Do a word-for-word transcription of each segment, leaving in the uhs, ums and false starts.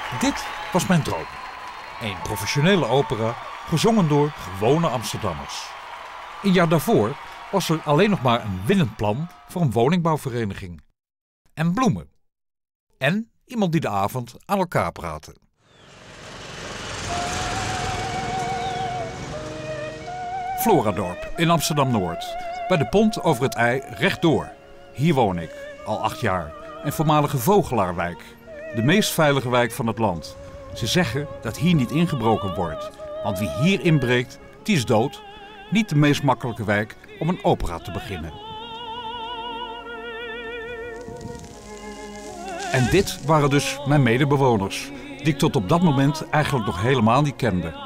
Dit was mijn droom. Een professionele opera, gezongen door gewone Amsterdammers. Een jaar daarvoor was er alleen nog maar een winnend plan voor een woningbouwvereniging. En bloemen. En iemand die de avond aan elkaar praatte. Floradorp in Amsterdam-Noord. Bij de pont over het IJ rechtdoor. Hier woon ik, al acht jaar. Een voormalige vogelaarwijk. De meest veilige wijk van het land. Ze zeggen dat hier niet ingebroken wordt. Want wie hier inbreekt, die is dood. Niet de meest makkelijke wijk om een opera te beginnen. En dit waren dus mijn medebewoners. Die ik tot op dat moment eigenlijk nog helemaal niet kende.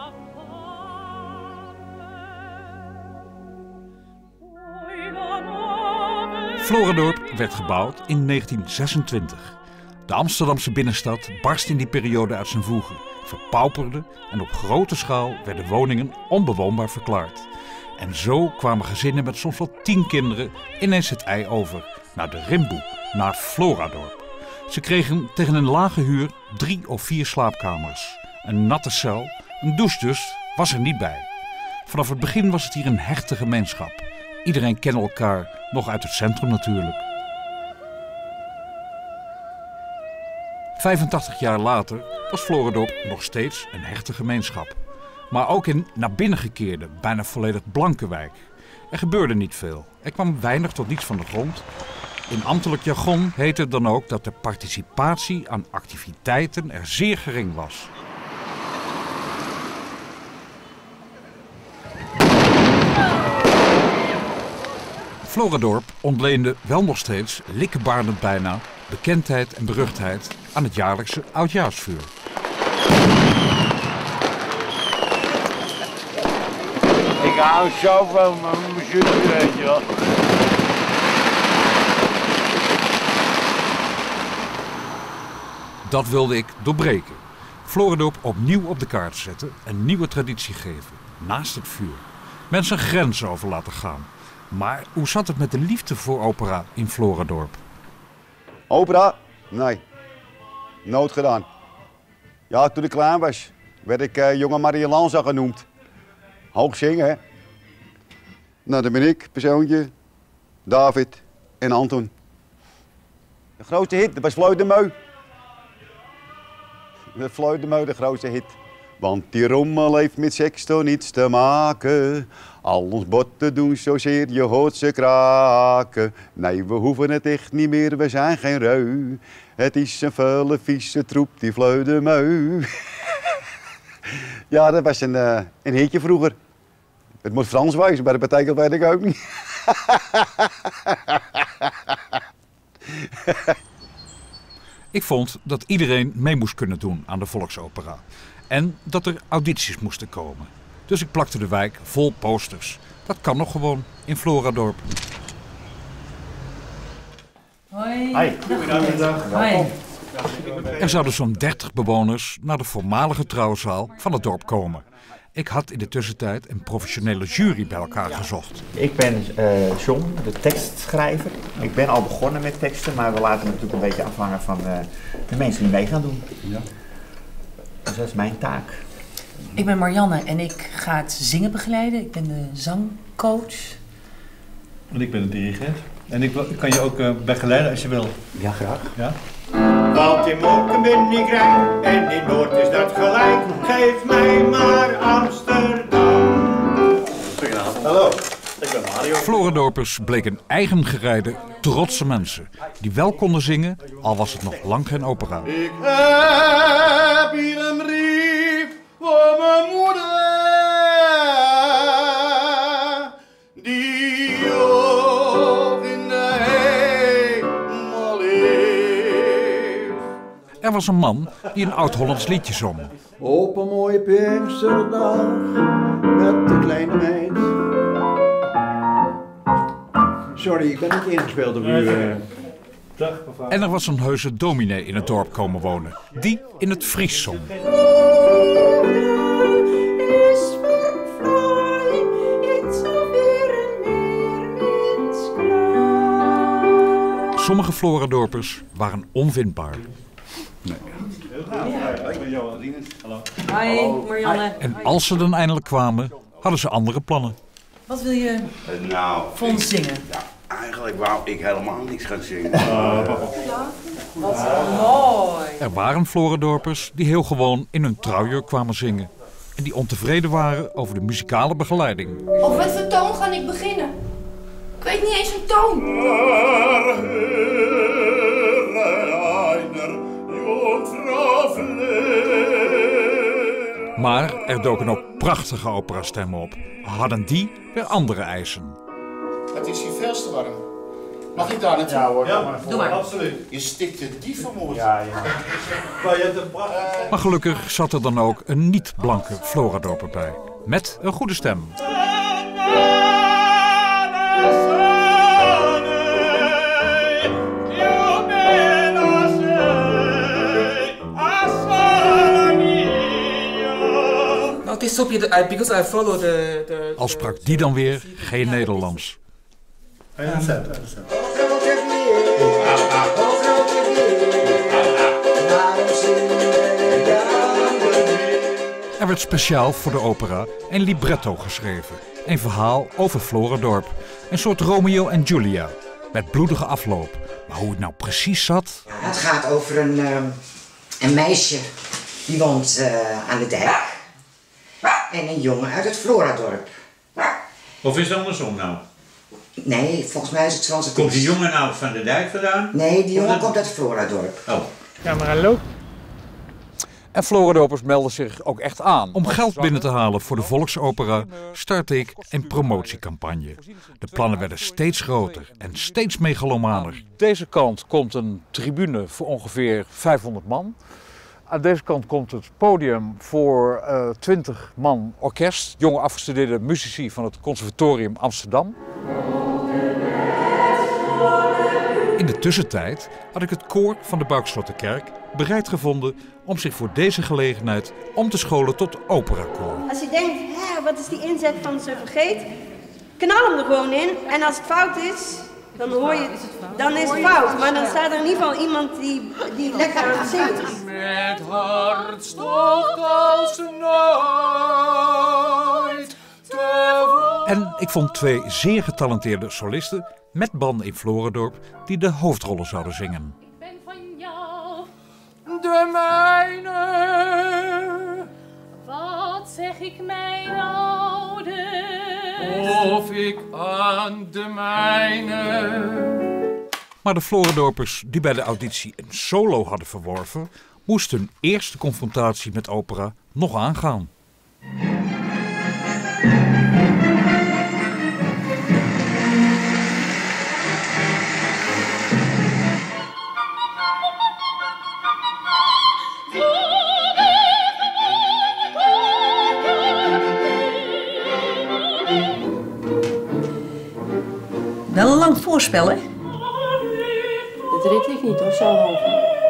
Floradorp werd gebouwd in negentien zesentwintig. De Amsterdamse binnenstad barst in die periode uit zijn voegen, verpauperde en op grote schaal werden woningen onbewoonbaar verklaard. En zo kwamen gezinnen met soms wel tien kinderen ineens het IJ over, naar de Rimboe, naar Floradorp. Ze kregen tegen een lage huur drie of vier slaapkamers. Een natte cel, een douche dus, was er niet bij. Vanaf het begin was het hier een hechte gemeenschap. Iedereen kende elkaar, nog uit het centrum natuurlijk. vijfentachtig jaar later was Floradorp nog steeds een hechte gemeenschap. Maar ook in naar binnen gekeerde, bijna volledig blanke wijk. Er gebeurde niet veel. Er kwam weinig tot niets van de grond. In ambtelijk jargon heette het dan ook dat de participatie aan activiteiten er zeer gering was. Floradorp ontleende wel nog steeds, likkebaardend bijna, bekendheid en beruchtheid aan het jaarlijkse oudjaarsvuur. Ik hou zo van mijn muziek, weet je wel. Dat wilde ik doorbreken. Floradorp opnieuw op de kaart zetten, een nieuwe traditie geven, naast het vuur. Mensen grenzen over laten gaan. Maar hoe zat het met de liefde voor opera in Floradorp? Opera? Nee. Nooit gedaan. Ja, toen ik klein was, werd ik uh, jonge Maria Lanza genoemd. Hoog zingen, hè. Nou, dan ben ik, persoontje, David en Anton. De grootste hit, dat was Floyd de Meu. De Floyd de Meu, de grootste hit. Want die rommel heeft met seks toch niets te maken. Al ons botten doen zozeer, je hoort ze kraken. Nee, we hoeven het echt niet meer, we zijn geen reu. Het is een vuile, vieze troep, die Floyd de Meu. Ja, dat was een, uh, een hitje vroeger. Het moet Frans wezen, maar dat betekent weet ik ook niet. Ik vond dat iedereen mee moest kunnen doen aan de volksopera. En dat er audities moesten komen. Dus ik plakte de wijk vol posters. Dat kan nog gewoon in Floradorp. Hoi. Hoi, goedemiddag. Hoi. Er zouden zo'n dertig bewoners naar de voormalige trouwzaal van het dorp komen. Ik had in de tussentijd een professionele jury bij elkaar gezocht. Ik ben uh, John, de tekstschrijver. Ik ben al begonnen met teksten, maar we laten het natuurlijk een beetje afhangen van uh, de mensen die mee gaan doen. Ja. Dus dat is mijn taak. Ik ben Marianne en ik ga het zingen begeleiden. Ik ben de zangcoach. En ik ben de dirigent. En ik kan je ook uh, begeleiden als je wil. Ja, graag. Ja? Want in Mokum ben ik rijk en in Noord is dat gelijk. Geef mij maar Amsterdam. Goedenavond. Hallo, ik ben Mario. Floradorpers bleken eigengereide, trotse mensen. Die wel konden zingen, al was het nog lang geen opera. Ik heb hier een brief voor mijn moeder. Die ook in de hemel leeft. Er was een man die een oud-Hollands liedje zong. Op een mooie Pinksterdag met de kleine meid. Sorry, ik ben niet ingespeeld op u. Uh... Dag, mevrouw. En er was een heuse dominee in het dorp komen wonen, die in het Fries zong. Sommige Floradorpers waren onvindbaar. Nee. Heel graag. Ja. Ik ben Johan Rinus. Hallo. Hoi, Marianne. En als ze dan eindelijk kwamen, hadden ze andere plannen. Wat wil je Uh, nou, voor ons zingen? ja, eigenlijk wou ik helemaal niks gaan zingen. Wat mooi. Er waren Florendorpers die heel gewoon in hun trouwjurk kwamen zingen. En die ontevreden waren over de muzikale begeleiding. Op wat voor toon ga ik beginnen? Ik weet niet eens een toon. Maar er doken ook prachtige operastemmen op. Hadden die weer andere eisen. Het is hier veel te warm. Mag ik daar naartoe? Ja hoor, Ja, maar Doe maar. absoluut. Je stikt de dievenmoord. Ja, ja. Maar je hebt een prachtig... Maar gelukkig zat er dan ook een niet-blanke Floradorper bij. Met een goede stem. Het is op je, because I follow the, the, Al sprak die dan weer geen Nederlands. En cent, en cent. Er werd speciaal voor de opera een libretto geschreven. Een verhaal over Florendorp. Een soort Romeo en Julia. Met bloedige afloop. Maar hoe het nou precies zat... Ja, het gaat over een, uh, een meisje die woont uh, aan de dijk. En een jongen uit het Floradorp. Of is het andersom nou? Nee, volgens mij is het zoals het Komt is. die jongen nou van de dijk vandaan? Nee, die jongen dat... komt uit het Floradorp. Oh. Ja, maar hallo. En Florendorpers melden zich ook echt aan. Om geld binnen te halen voor de volksopera startte ik een promotiecampagne. De plannen werden steeds groter en steeds megalomaner. Aan deze kant komt een tribune voor ongeveer vijfhonderd man. Aan deze kant komt het podium voor uh, twintig man orkest. Jonge afgestudeerde muzici van het Conservatorium Amsterdam. In de tussentijd had ik het koor van de Buikslotterkerk bereid gevonden om zich voor deze gelegenheid om te scholen tot operakoor. Als je denkt, hè, wat is die inzet van Suffragette? Knal hem er gewoon in en als het fout is, dan hoor je het, dan is het fout. Maar dan staat er in ieder geval iemand die, die lekker aan het zingen is. Met hartstocht als nooit te... En ik vond twee zeer getalenteerde solisten met banden in Florendorp die de hoofdrollen zouden zingen. Ik ben van jou, de mijne. Wat zeg ik mijn oude? Of ik aan de mijne. Maar de Florendorpers die bij de auditie een solo hadden verworven, moesten hun eerste confrontatie met opera nog aangaan. Wel een lang voorspel, hè? Dat red ik niet hoor, zo hoog.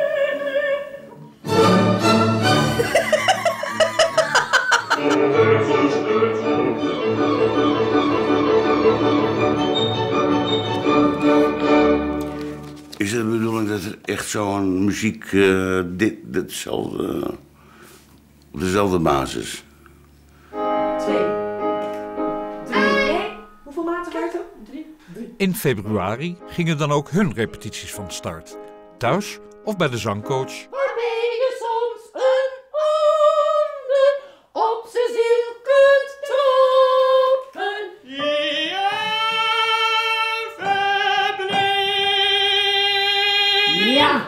Is het de bedoeling dat er echt zo'n muziek, uh, dit, ditzelfde, op dezelfde basis? Twee. Drie. Hoeveel maten werd er? Drie. In februari gingen dan ook hun repetities van start. Thuis of bij de zangcoach. Waarmee je soms een ander op zijn ziel kunt trappen. Ja.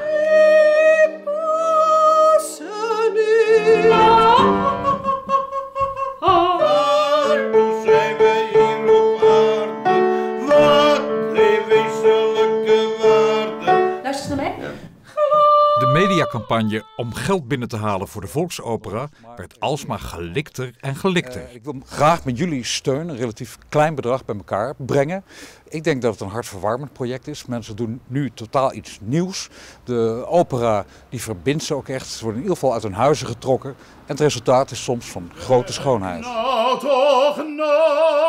Luister naar mij. De mediacampagne om geld binnen te halen voor de volksopera werd alsmaar gelikter en gelikter. Uh, ik wil graag met jullie steun een relatief klein bedrag bij elkaar brengen. Ik denk dat het een hartverwarmend project is. Mensen doen nu totaal iets nieuws. De opera die verbindt ze ook echt. Ze worden in ieder geval uit hun huizen getrokken. En het resultaat is soms van grote schoonheid. Nou toch nou,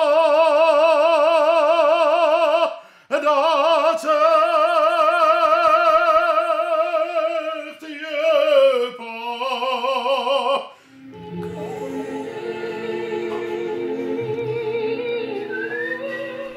dat zegt je pas.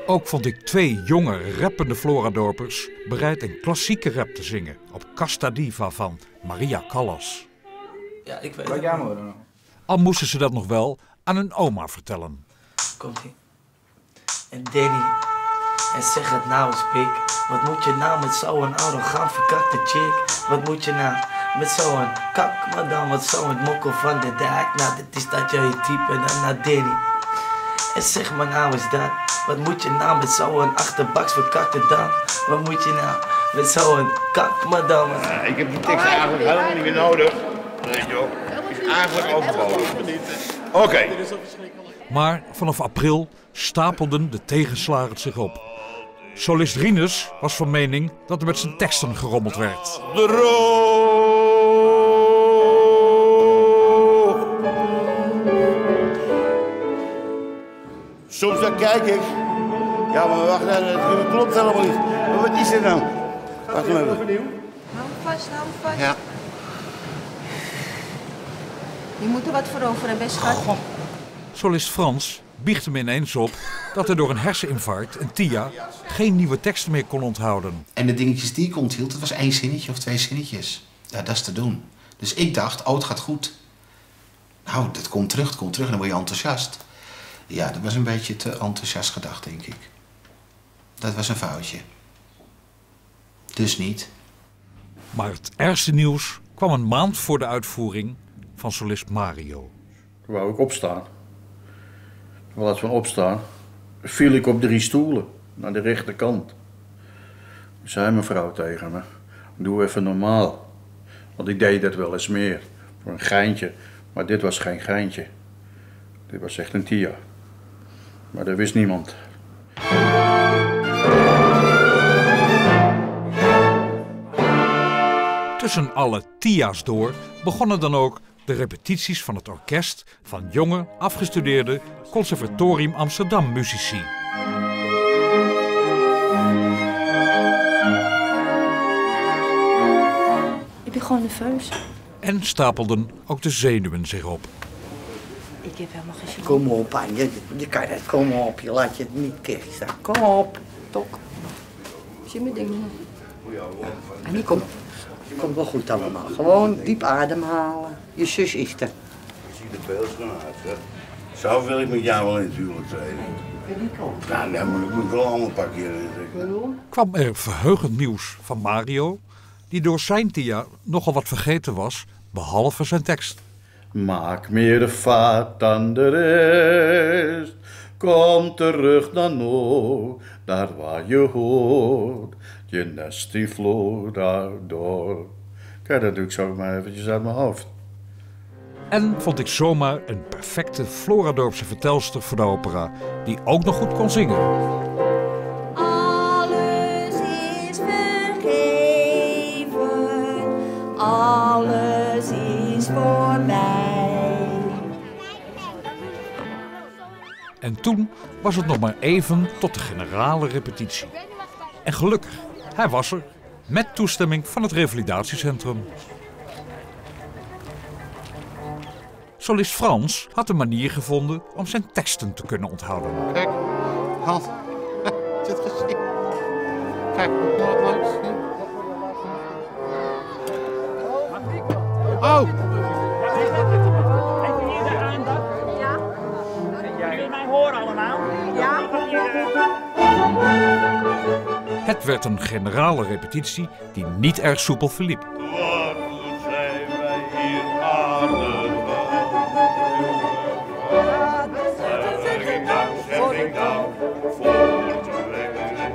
Ook vond ik twee jonge, rappende Floradorpers bereid een klassieke rap te zingen op Casta Diva van Maria Callas. Ja, ik weet het. Wat jij maar dan? Al moesten ze dat nog wel aan hun oma vertellen. Komt-ie. En Danny, en zeg het nou eens, pik. Wat moet je nou met zo'n arrogant verkakte chick? Wat moet je nou met zo'n kak, madame, wat zo'n mokkel van de dijk? Nou, dit is dat jij type en dan naar Danny. En zeg maar nou eens dat. Wat moet je nou met zo'n achterbaks verkakte dan? Wat moet je nou met zo'n kak, madame? Ja, ik heb die tekst eigenlijk helemaal niet meer nodig. Weet je wel. Is eigenlijk overbodig. Oké. Okay. Maar vanaf april stapelden de tegenslagen zich op. Solist Rinus was van mening dat er met zijn teksten gerommeld werd. De rook. Soms dan kijk ik. Ja, maar wacht, dat klopt helemaal niet. Maar wat is er nou? Wacht maar even. Hou hem vast, hou hem vast. Ja. Je moet er wat voor over hebben, schat. Solist Frans biecht hem ineens op dat hij door een herseninfarct en T I A geen nieuwe teksten meer kon onthouden. En de dingetjes die ik onthield, dat was één zinnetje of twee zinnetjes. Ja, dat is te doen. Dus ik dacht, oh, het gaat goed. Nou, dat komt terug, het komt terug en dan word je enthousiast. Ja, dat was een beetje te enthousiast gedacht, denk ik. Dat was een foutje. Dus niet. Maar het ergste nieuws kwam een maand voor de uitvoering van solist Mario. Toen wou ik opstaan. In plaats van opstaan, viel ik op drie stoelen naar de rechterkant. Toen zei mijn vrouw tegen me, doe even normaal. Want ik deed dat wel eens meer, voor een geintje. Maar dit was geen geintje. Dit was echt een T I A. Maar dat wist niemand. Tussen alle T I A's door begonnen dan ook de repetities van het orkest van jonge, afgestudeerde Conservatorium Amsterdam muzici. Ik ben gewoon nerveus. En stapelden ook de zenuwen zich op. Ik heb helemaal geen zin. Kom op, man. Je, je kan het. Kom op. Je laat je het niet tegen staan. Kom op. Tok. Zie mijn ding nog. En die komt. Komt wel goed allemaal. Gewoon diep ademhalen. Je zus is er. Je ziet er beeldschoon uit, hè? Zo wil ik met jou wel in het huwelijk treden. Nou, dan moet ik me wel allemaal pakken hierin. Kwam er verheugend nieuws van Mario, die door zijn T I A nogal wat vergeten was, behalve zijn tekst. Maak meer vaart dan de rest. Kom terug naar Noord, daar waar je hoort. Je nest die vloer daardoor. Kijk, dat doe ik zo maar eventjes uit mijn hoofd. En vond ik zomaar een perfecte Floradorpse vertelster voor de opera, die ook nog goed kon zingen. Alles is vergeven, alles is voorbij. En toen was het nog maar even tot de generale repetitie. En gelukkig, hij was er, met toestemming van het revalidatiecentrum. Solist Frans had een manier gevonden om zijn teksten te kunnen onthouden. Kijk, Hans, zit gezien. Kijk, nog langs. Oh! Even hier de aandacht. Ja. Kun je mij horen allemaal? Ja. Het werd een generale repetitie die niet erg soepel verliep. Waarvoor zijn wij hier aardig? Zeg ik nou, zeg ik nou, voor te werken.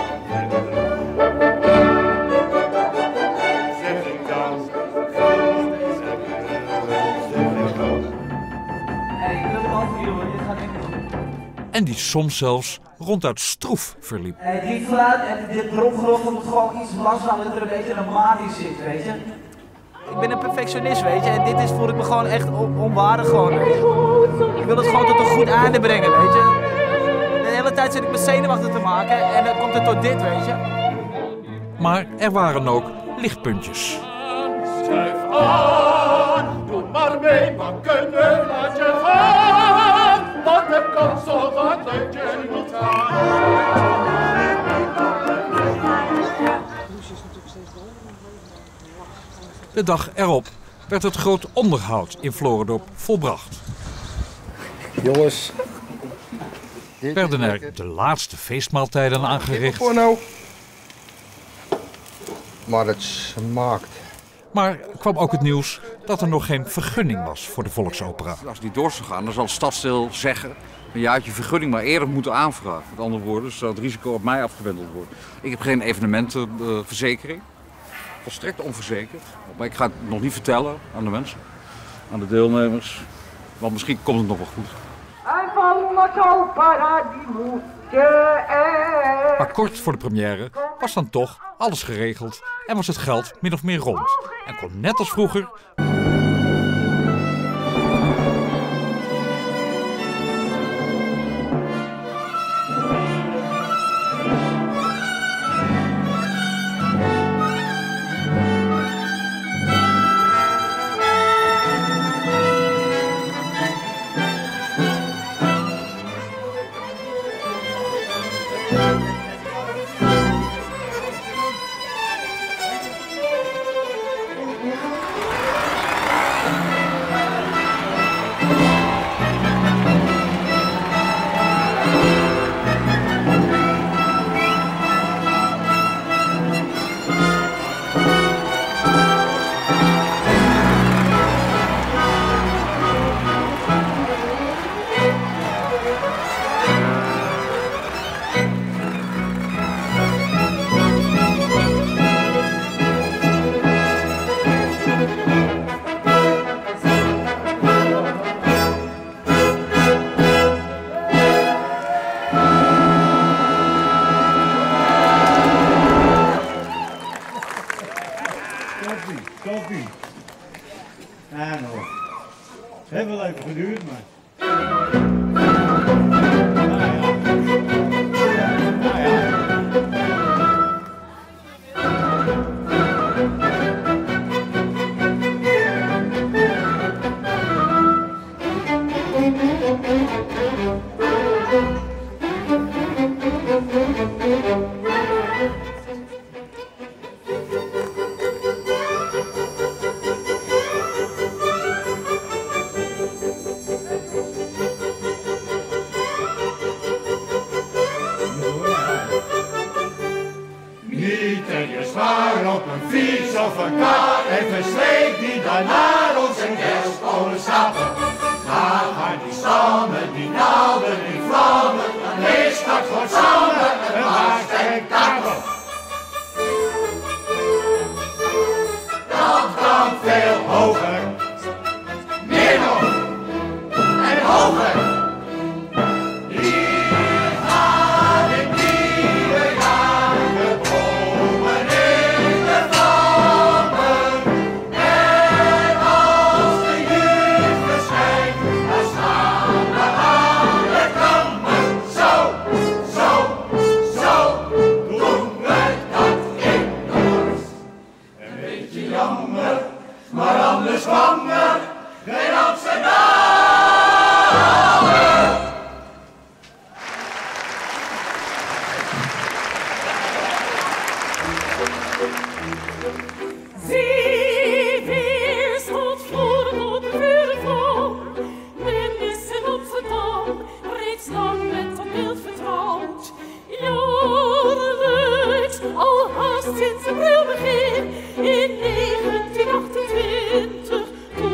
Zeg ik nou, zeg ik nou. Hé, ik wil hem over hier hoor, dit gaat echt niet goed. En die soms zelfs ronduit stroef verliep. Hey, dit geluid en dit bromgeroffel moet gewoon iets langzamer dat er een beetje een maat in zit, weet je. Ik ben een perfectionist, weet je, en dit is, voel ik me gewoon echt on onwaardig gewoon, weet je. Ik wil het gewoon tot een goed einde brengen, weet je. De hele tijd zit ik me zenuwachtig te maken en dan komt het tot dit, weet je. Maar er waren ook lichtpuntjes. Schuif aan, doe maar mee, maar kunnen laat je gaan. Want het kan zo wat dat je niet gaat. De dag erop werd het groot onderhoud in Florendorp volbracht. Jongens. Werden er de laatste feestmaaltijden aangericht. Voor nou. Maar het smaakt. Maar kwam ook het nieuws dat er nog geen vergunning was voor de Volksopera. Als die door zou gaan, dan zal het stadsdeel zeggen... je had je vergunning maar eerder moeten aanvragen. Met andere woorden, zou het risico op mij afgewendeld worden. Ik heb geen evenementenverzekering. Volstrekt onverzekerd. Maar ik ga het nog niet vertellen aan de mensen, aan de deelnemers. Want misschien komt het nog wel goed. Maar kort voor de première was dan toch alles geregeld en was het geld min of meer rond. En kon net als vroeger... Koffie. Ja, nog. Het heeft wel even geduurd, maar... Niet en je zwaar op een fiets of een kar en versleep die dan naar onze kerstbomen stappen. Daar gaan die stammen, die naalden in vlammen, dan is dat voor samen een waar spektakel. Dat kan veel hoger, meer nog en hoger. Maar anders kwam er geen Amsterdammer. Zie, weer stond Florendorp weer vol. Men is in Amsterdam reeds lang met dat beeld vertrouwd. Jaarlijks, al haast sinds april begin, in negentien achtentwintig, toen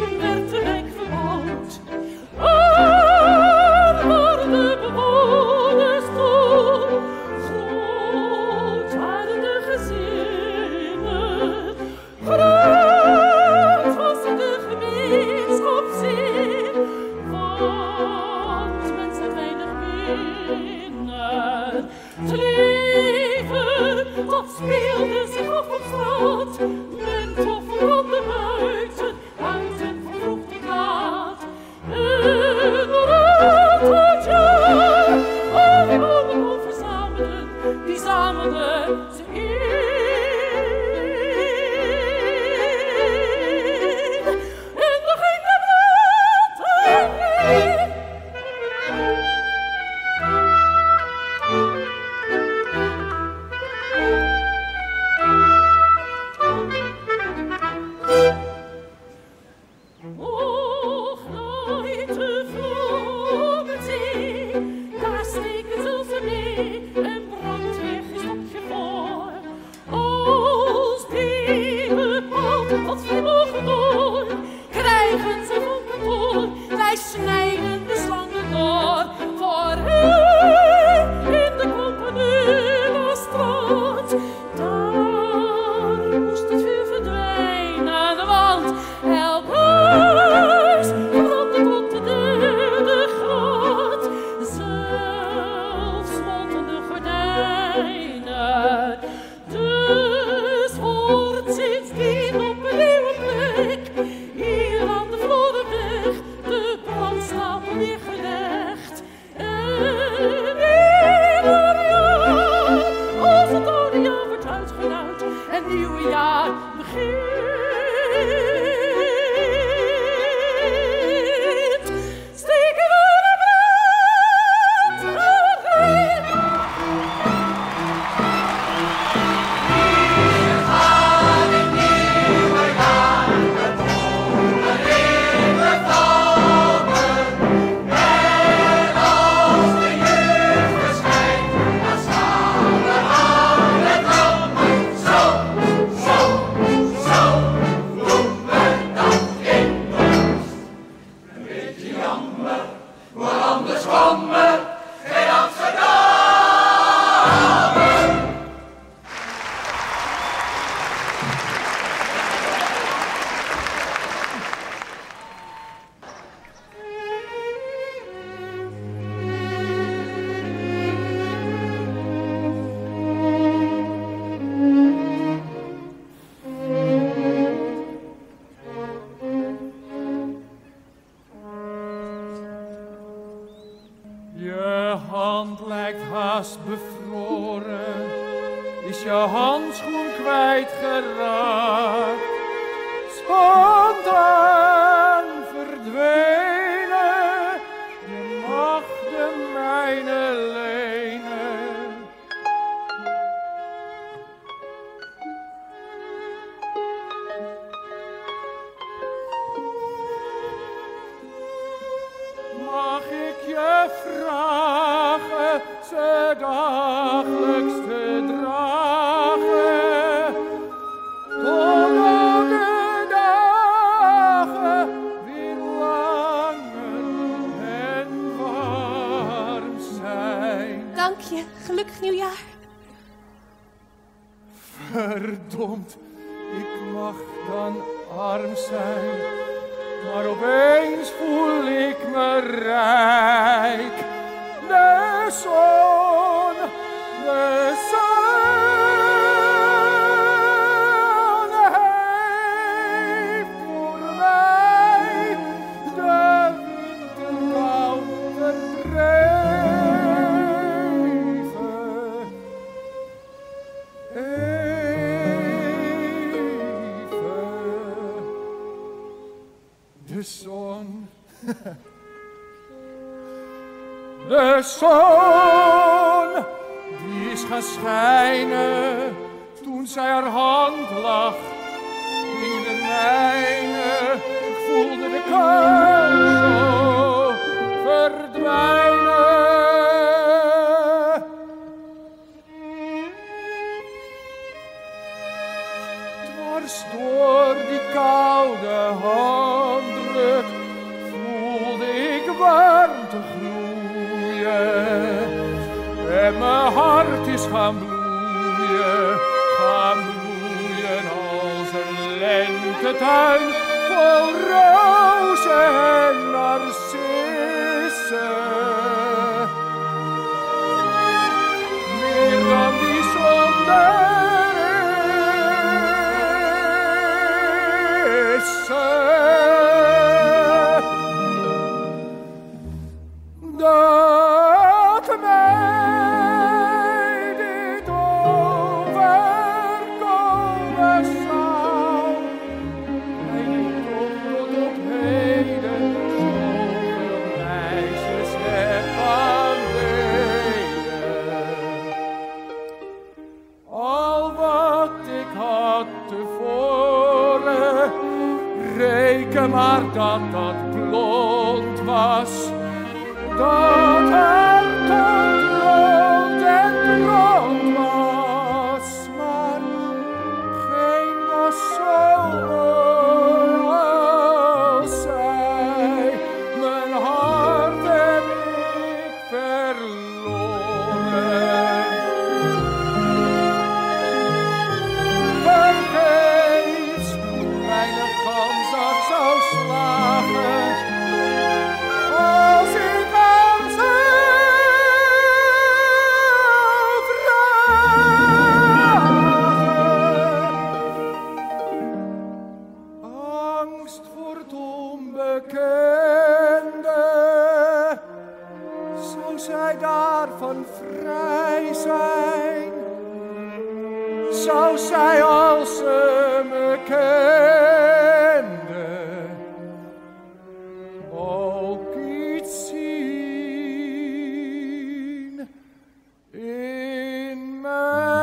hand lijkt haast bevroren, is je handschoen kwijtgeraakt. Spontaan verdwenen, je mag de mijne lenen. Mag ik je vragen ze dagelijks te dragen, totdat de dagen weer langer en warm zijn? Dank je. Gelukkig nieuwjaar. Verdomd, ik mag dan arm zijn, maar opeens voel ik me rijk. De zon, de zon heeft voor mij de winterkou verdreven. Even. De zon. De zon, die is gaan schijnen toen zij haar hand lag in de mijne. Ik voelde de kou zo verdwijnen. Dwars door die koude handdruk voelde ik warmte gloeien. En mijn hart is gaan bloeien, gaan bloeien als een lentetuin vol rozen en narcissen. Meer dan die zondernissen. Dat mij dit overkomen zou, en ik toch tot op heden zoveel meisjes heb aanbeden. Al wat ik had tevoren, reken maar dat dat blond was. Dat haar tot rood en blond was, maar geen was zo mooi als zij. Mijn hart heb ik verloren. Vergeefs, weinig kans dat zou slagen. Als ik daarvan vrij zijn, zou zij als ze me kende ook iets zien in mij.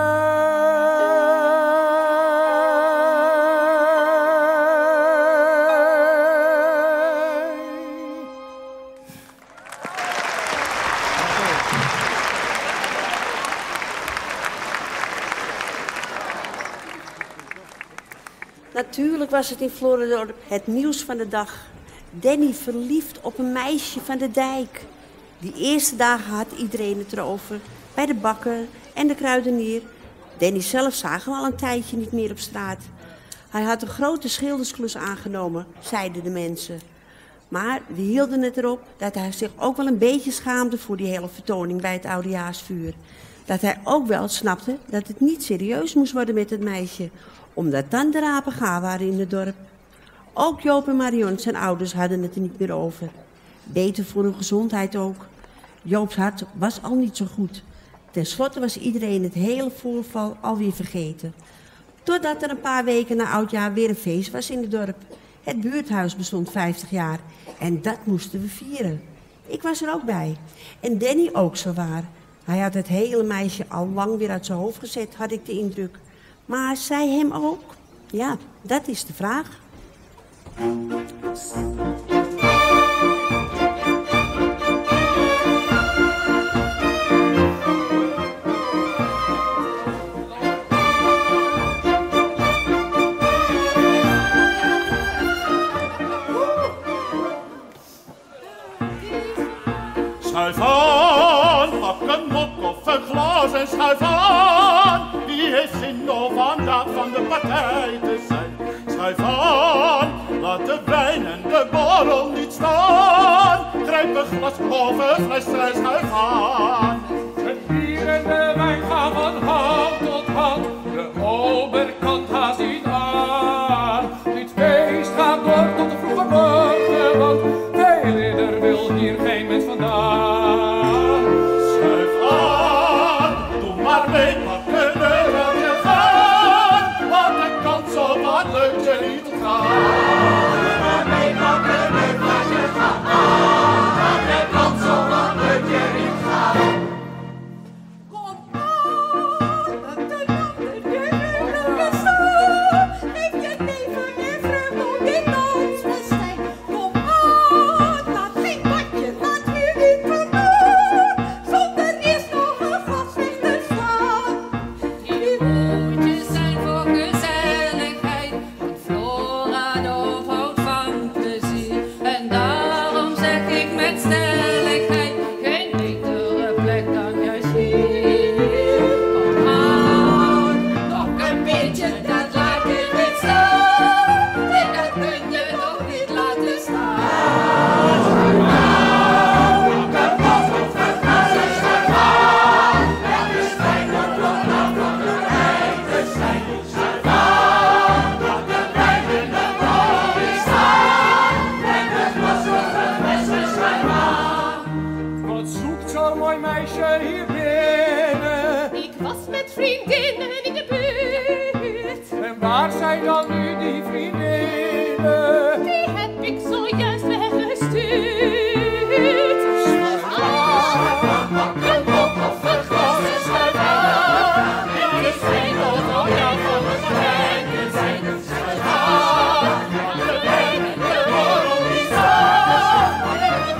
Natuurlijk was het in Florendorp het nieuws van de dag. Danny verliefd op een meisje van de dijk. Die eerste dagen had iedereen het erover. Bij de bakker en de kruidenier. Danny zelf zagen we al een tijdje niet meer op straat. Hij had een grote schildersklus aangenomen, zeiden de mensen. Maar we hielden het erop dat hij zich ook wel een beetje schaamde voor die hele vertoning bij het oudejaarsvuur. Dat hij ook wel snapte dat het niet serieus moest worden met het meisje, omdat dan de rapen gaar waren in het dorp. Ook Joop en Marion, zijn ouders, hadden het er niet meer over. Beter voor hun gezondheid ook. Joop's hart was al niet zo goed. Ten slotte was iedereen het hele voorval alweer vergeten. Totdat er een paar weken na oudjaar weer een feest was in het dorp. Het buurthuis bestond vijftig jaar en dat moesten we vieren. Ik was er ook bij. En Danny ook zowaar. Hij had het hele meisje al lang weer uit zijn hoofd gezet, had ik de indruk. Maar zij hem ook? Ja, dat is de vraag. Schuif aan, pak een mok of een glas en schuif aan. Wie heeft zin om vandaag van de partij te zijn? Schuif aan, laat de wijn en de borrel niet staan. Grijp een glas of een fles en schuif aan. Het bier en de wijn gaan van hand tot hand. De oberkant haast niet aan. Dit feest gaat door tot de vroege morgen, want veel eerder wil hier geen mens vandaan. Schuif aan, doe maar mee, pakken we wel je gaan. Want de kans op wat leuk je niet gaat. Doe maar mee, pakken we wel je gaan. Want de kans op wat leuk je niet gaat. Waar zijn dan nu die vriendinnen? Die heb ik zojuist weggestuurd. Schuif aan, pak een mok of een glas en schuif aan. Dit is geen auto, ja, van het rijden zijn. Schuif aan, pak de wijn en de borrel niet aan. Schuif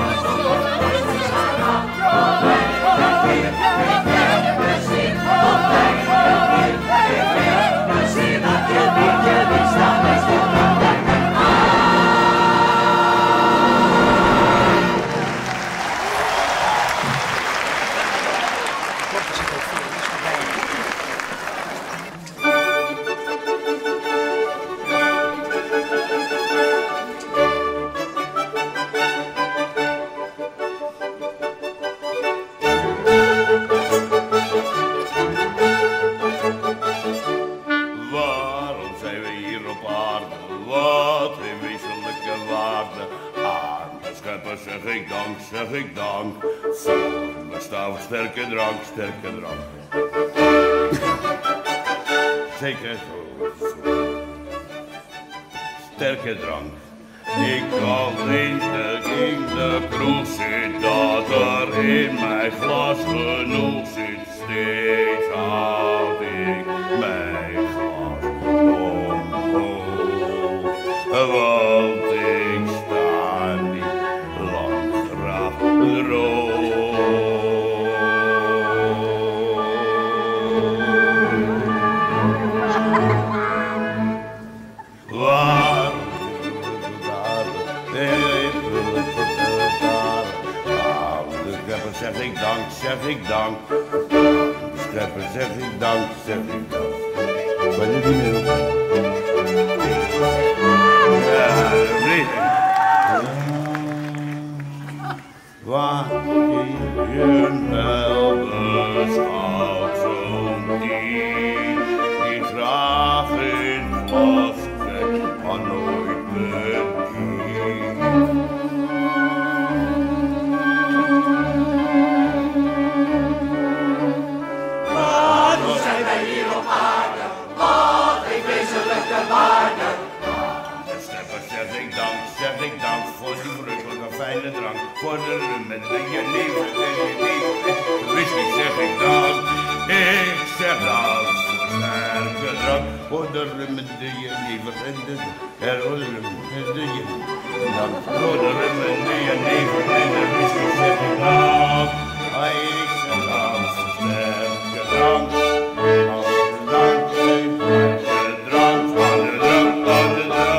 zeg ik dank, zeg ik dank, voor mijn stouw sterke drank, sterke drank. Zeker zo, sterke drank. Ik al in de, in de kroeg zit, dat er in mijn glas genoeg zit. Steeds houd ik mijn glas omhoog, want ik sta niet lang graag droog. Waar de schepper zeg ik dank, zeg ik dank. De schepper zeg ik dank, zeg ik dank. Ben je niet meer op? Ja, dat weet ik. Waar je wel beschouwt zo'n die, die graag in glas trekt, maar nooit bedient. dank, zeg ik dank voor die verrukkelijke fijne drank. Voor de rum en de jenever en jenever en de whisky zeg ik dank. Ik zeg dank voor sterke drank. Voor de rum en de jenever en de rum en de jenever. Voor de rum en de jenever en de whisky zeg ik dank. Ik zeg dank voor sterke drank. Dank, dank, de drank van de drank van de drank.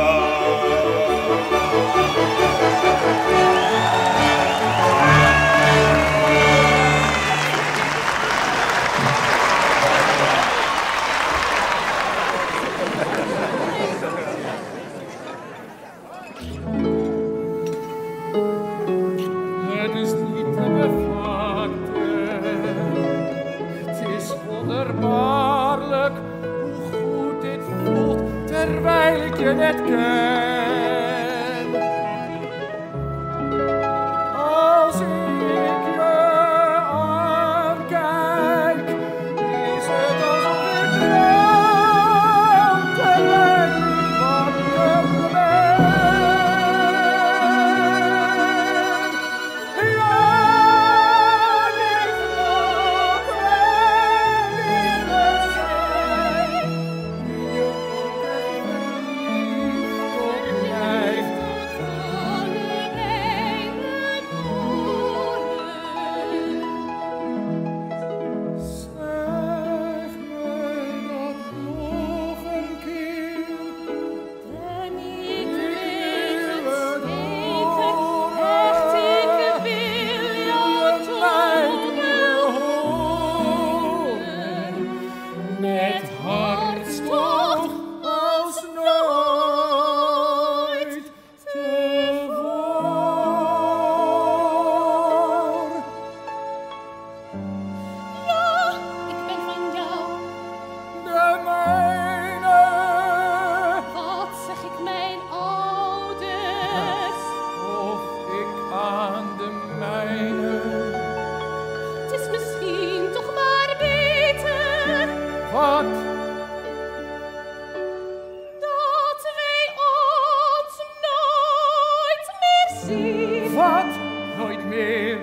Het is niet te bevatten, het is wonderbaarlijk hoe goed dit voelt terwijl ik je net ken. Als ik je aankijk, is het alsof ik droom terwijl ik wakker ben. Met hartstocht als nooit tevoren. Ja, ik ben van jou. De mijne. Wat zeg ik mijn ouders? Of ik aan de mijne. Het is misschien toch maar beter. Wat? Dat wij ons nooit meer zien. Wat? Nooit meer?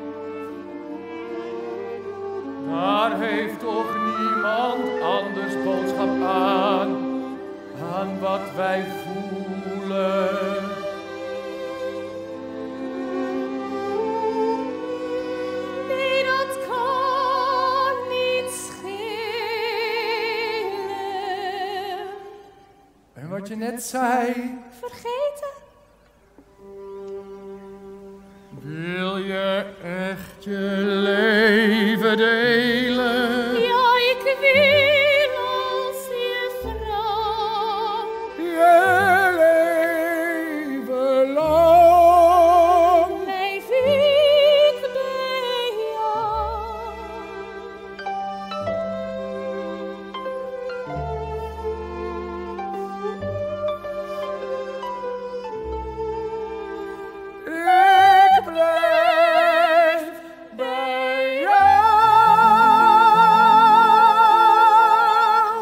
Daar heeft toch niemand anders boodschap aan, aan wat wij voelen. Nee, dat kan niet schelen. En wat je net zei, vergeten? Wil je echt je leven delen? Ja, ik wil als je vrouw. Je leven lang. Blijf ik bij jou. Ik blijf bij jou.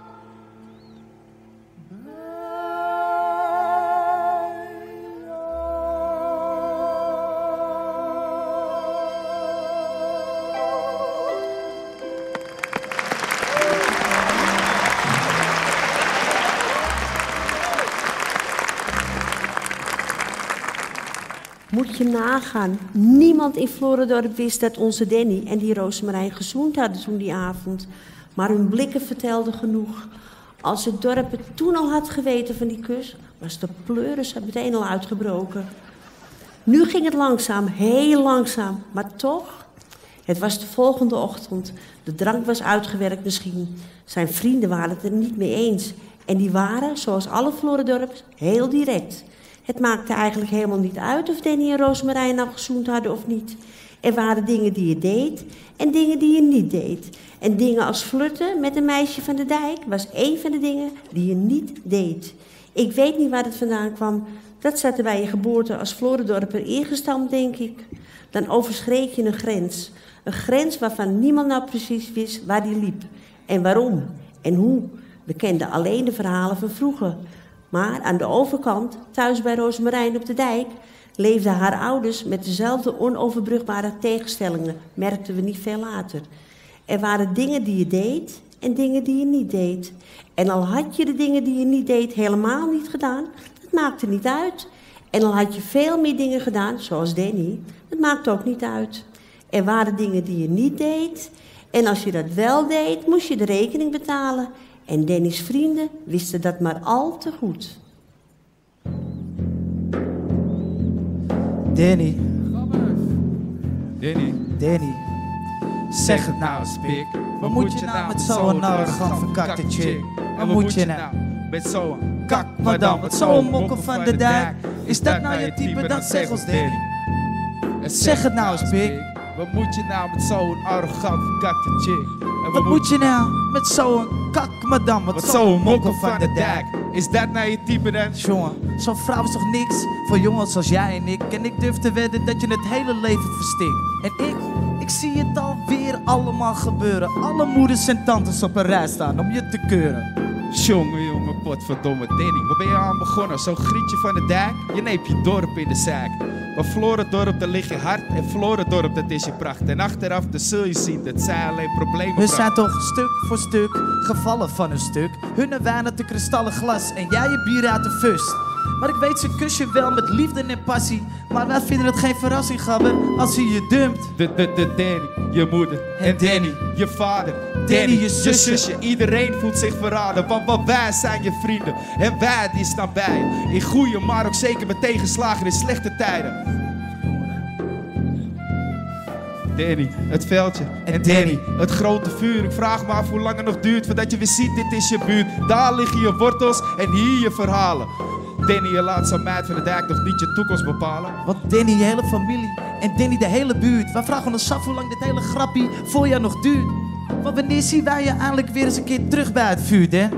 Moet je nagaan. Niemand in Florendorp wist dat onze Danny en die Roosmarijn gezoend hadden toen die avond. Maar hun blikken vertelden genoeg. Als het dorp het toen al had geweten van die kus, was de pleuris meteen al uitgebroken. Nu ging het langzaam, heel langzaam, maar toch. Het was de volgende ochtend. De drank was uitgewerkt misschien. Zijn vrienden waren het er niet mee eens. En die waren, zoals alle Florendorps, heel direct. Het maakte eigenlijk helemaal niet uit of Danny en Roosmarijn nou gezoend hadden of niet. Er waren dingen die je deed en dingen die je niet deed. En dingen als flirten met een meisje van de dijk was één van de dingen die je niet deed. Ik weet niet waar het vandaan kwam. Dat zat er bij je geboorte als Florendorper ingestampt, denk ik. Dan overschreed je een grens. Een grens waarvan niemand nou precies wist waar die liep. En waarom en hoe. We kenden alleen de verhalen van vroeger. Maar aan de overkant, thuis bij Roosmarijn op de dijk, leefden haar ouders met dezelfde onoverbrugbare tegenstellingen, merkten we niet veel later. Er waren dingen die je deed en dingen die je niet deed. En al had je de dingen die je niet deed helemaal niet gedaan, dat maakte niet uit. En al had je veel meer dingen gedaan, zoals Danny, dat maakte ook niet uit. Er waren dingen die je niet deed en als je dat wel deed, moest je de rekening betalen. En Danny's vrienden wisten dat maar al te goed. Danny. Danny. Danny. Zeg het nou eens, pik. Wat moet je nou met zo'n arrogant verkakte chick? Wat moet je nou met zo'n kak madam, met zo'n mokkel van de dijk? Is dat nou je type, dan zeg ons Danny. En zeg het nou eens, pik. Wat moet je nou met zo'n arrogant verkakte chick? En wat moet je nou met zo'n kak madam, met zo'n mokkel van de dijk? Is dat nou je type dan? Jongen, zo'n vrouw is toch niks voor jongens als jij en ik? En ik durf te wedden dat je het hele leven verstikt. En ik, ik zie het alweer allemaal gebeuren. Alle moeders en tantes op een rij staan om je te keuren. Jongen, jongen, potverdomme Danny, waar ben je aan begonnen? Zo'n grietje van de dijk? Je neemt je dorp in de zaak. Maar Florendorp, daar ligt je hart. En Florendorp, dat is je pracht. En achteraf, dan zul je zien dat zij alleen problemen bracht. We zijn toch stuk voor stuk gevallen van een stuk. Hunne wijn uit de kristallen glas en jij je bier uit de fust. Maar ik weet, ze kus je wel met liefde en passie. Maar wij vinden het geen verrassing, gabber, als hij je dumpt. De, de, de Danny, je moeder. En Danny, je vader. Danny, je zusje. je zusje. Iedereen voelt zich verraden, want, want wij zijn je vrienden. En wij die staan bij je. In goede, maar ook zeker met tegenslagen in slechte tijden. Danny, het veldje. En Danny, het grote vuur. Ik vraag me af hoe lang het nog duurt voordat je weer ziet, dit is je buurt. Daar liggen je wortels en hier je verhalen. Danny, je laat zo'n meid van de dijk nog niet je toekomst bepalen. Want Danny, je hele familie en Danny, de hele buurt. Wij vragen ons af hoe lang dit hele grappie voor jou nog duurt. Want wanneer zien wij je eindelijk weer eens een keer terug bij het vuur, hè?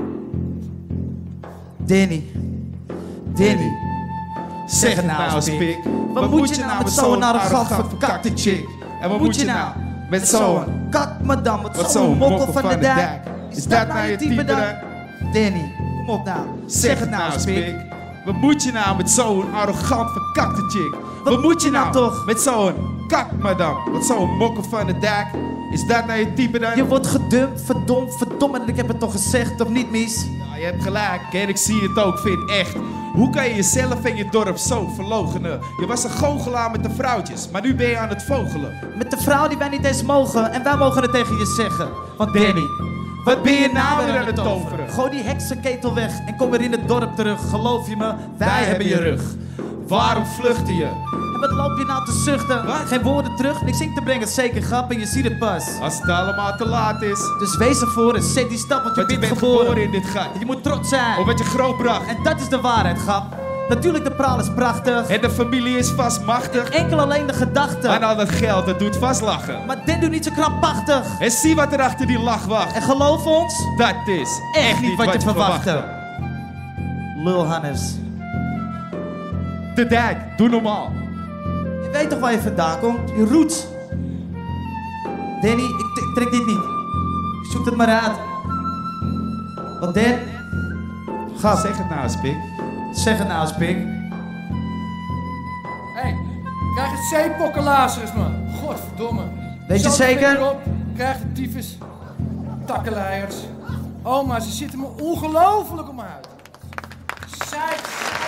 Danny. Danny. Zeg het nou eens, pik. Wat moet je nou met zo'n arrogant verkakte chick? En wat moet je nou met zo'n kak madam, met zo'n mokkel van de dijk? Is dat nou je type dan? Danny, kom op nou. Zeg het nou eens, pik. Wat moet je nou met zo'n arrogant verkakte chick? Wat moet je nou toch met zo'n kak madam, met zo'n mokkel van de dijk? Is dat nou je type dan? Je wordt gedumpt, verdomd, verdomme, ik heb het toch gezegd, of niet, mis? Ja, je hebt gelijk, en ik zie het ook, vind echt. Hoe kan je jezelf en je dorp zo verloochenen? Je was een goochelaar met de vrouwtjes, maar nu ben je aan het vogelen. Met de vrouw die wij niet eens mogen, en wij mogen het tegen je zeggen. Want Danny, wat ben je nou weer aan het toveren? Gooi die heksenketel weg en kom weer in het dorp terug. Geloof je me, wij hebben je rug. Waarom vluchtte je? En wat loop je nou te zuchten? Wat? Geen woorden terug, niks in te brengen, zeker grap en je ziet het pas. Als het allemaal te laat is. Dus wees ervoor en zet die stap, want je, want je bent geboren. geboren in dit gat. En je moet trots zijn. Op wat je grootbracht. En dat is de waarheid, grap. Natuurlijk, de praal is prachtig. En de familie is vast machtig. En enkel alleen de gedachte. En al dat geld, dat doet vast lachen. Maar dit doet niet zo krampachtig. En zie wat er achter die lach wacht. En geloof ons, dat is echt, echt niet wat, wat je, je verwachtte. Lul Hannes. De dijk, doe normaal. Je weet toch waar je vandaan komt? Je roots. Danny, ik, ik trek dit niet. Zoek het maar uit. Wat Dan? Ga. Zeg het nou eens, pik. Zeg het nou eens, pik. Hé, hey, krijg het zeepokkelazers, man. Godverdomme. Weet je het zeker? Erop, krijg de tyfus. Takkenleiers. Oh, maar ze zitten me ongelooflijk om mijn huid. Zeik.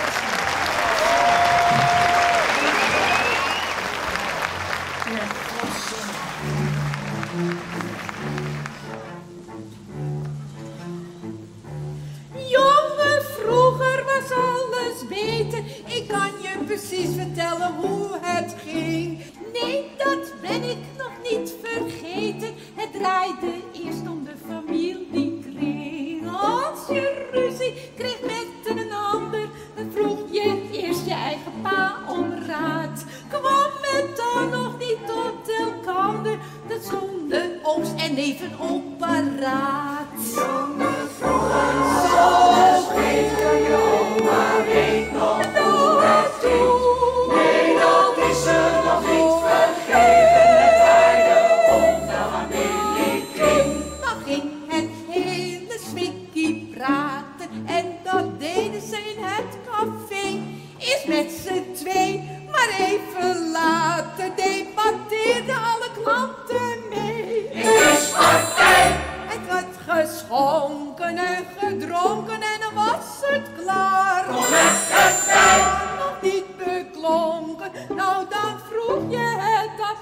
Jongen, vroeger was alles beter. Ik kan je precies vertellen hoe het ging. Nee, dat ben ik nog niet vergeten. Het draaide eerst om de familiekring. Als je ruzie kreeg met een ander, dan vroeg je eerst je eigen pa om raad. Kwam het dan nog niet tot elkander, dat zonder ooms en neven op paraat. Jongen, vroeger zo beter, maar weet nog hoe het ging. Nee, dat is ze nog niet vergeten. Het draaide om de familiekring. Dan ging het hele smikkie praten en dat deden ze in z'n twee. Maar even later debatteerden alle klanten mee. In de partij. Het werd geschonken en gedronken en dan was het klaar. Kom lekker bij. Nog niet beklonken, nou dan vroeg je het af.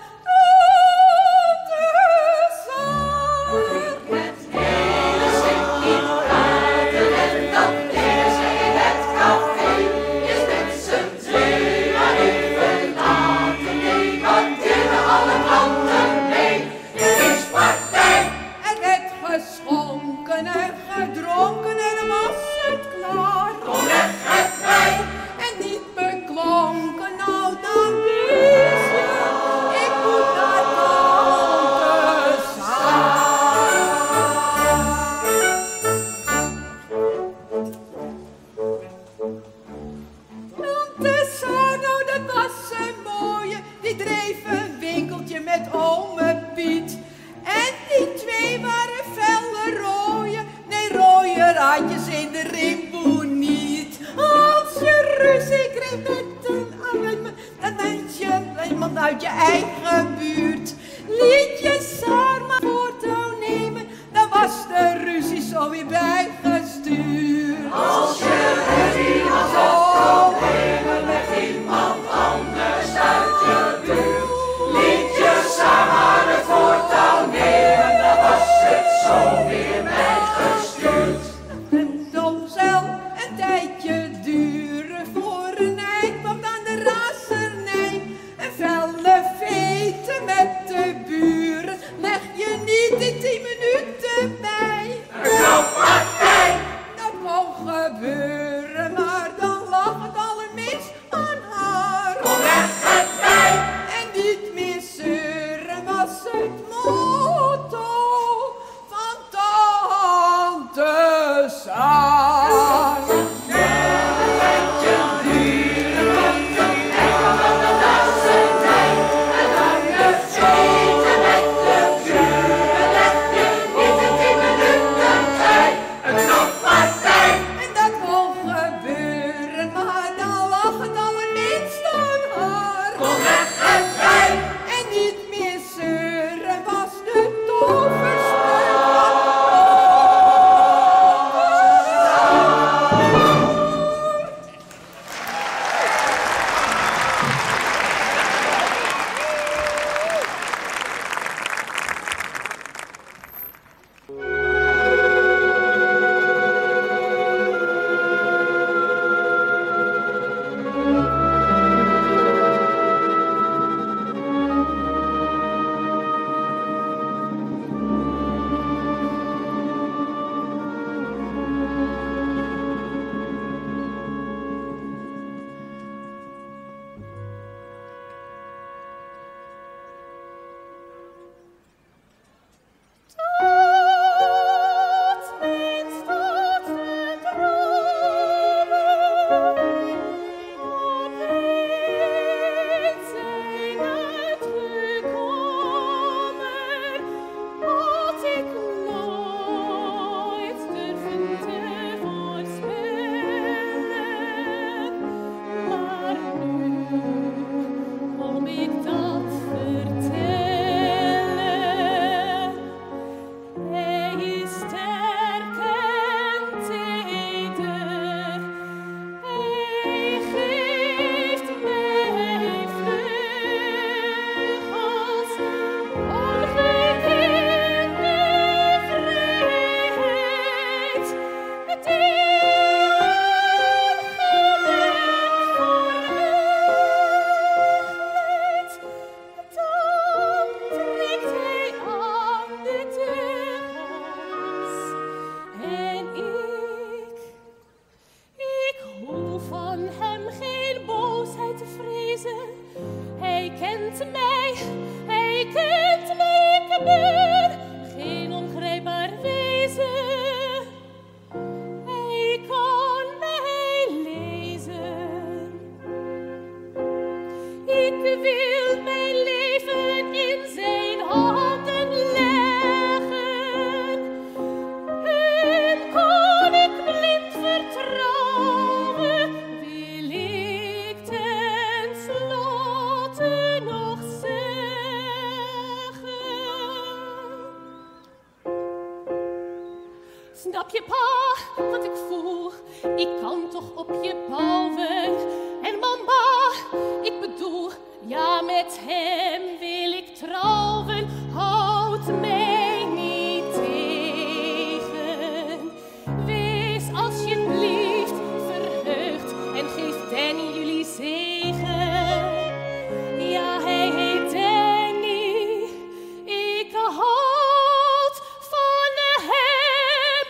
Het hele stukje praten en dat is in het café. Is met z'n twee maar even laten debatteren alle klanten mee. Het is partij. Er werd geschonken en gedronken en dan was het klaar. Kom lekker bij. En niet beklonken, nou dan wist je, ik moet naar Tante Tante Saar, nou dat was een mooie, die dreef een winkeltje met ome Piet. En die twee waren felle rooien, nee rooie raadjes in de rimboe niet. Als je ruzie kreeg met een arme, dan wens je iemand uit je eigen buurt. Liet je Saar maar voortouw nemen, dan was de ruzie zo weer bijgestuurd. Als je ruzie was het probleem met iemand anders uit je buurt. Liet je Saar de voortouw nemen, dan was het zo weer bijgestuurd. Het kon zelf een tijdje duren voor een eind kwam dan de razernij. Een felle veten met de buren leg je niet in tien minuten bij. Een partij. Dat kon gebeuren, maar dan lag het allerminst aan haar. Kom lekker bij. En niet meer zeuren was het motto van Tante Saar. En dat kon gebeuren, maar dan lag het allerminst aan haar. Kom lekker bij. En niet meer zeuren was de toverspreuk Wil ik te Snap je, pa, wat ik voel? Ik kan toch op je bouwen. En mama, ik bedoel, ja, met hem wil ik trouwen. Houd mij niet tegen. Wees alsjeblieft verheugd en geef Danny jullie zegen. Ja, hij heet Danny. Ik houd van hem,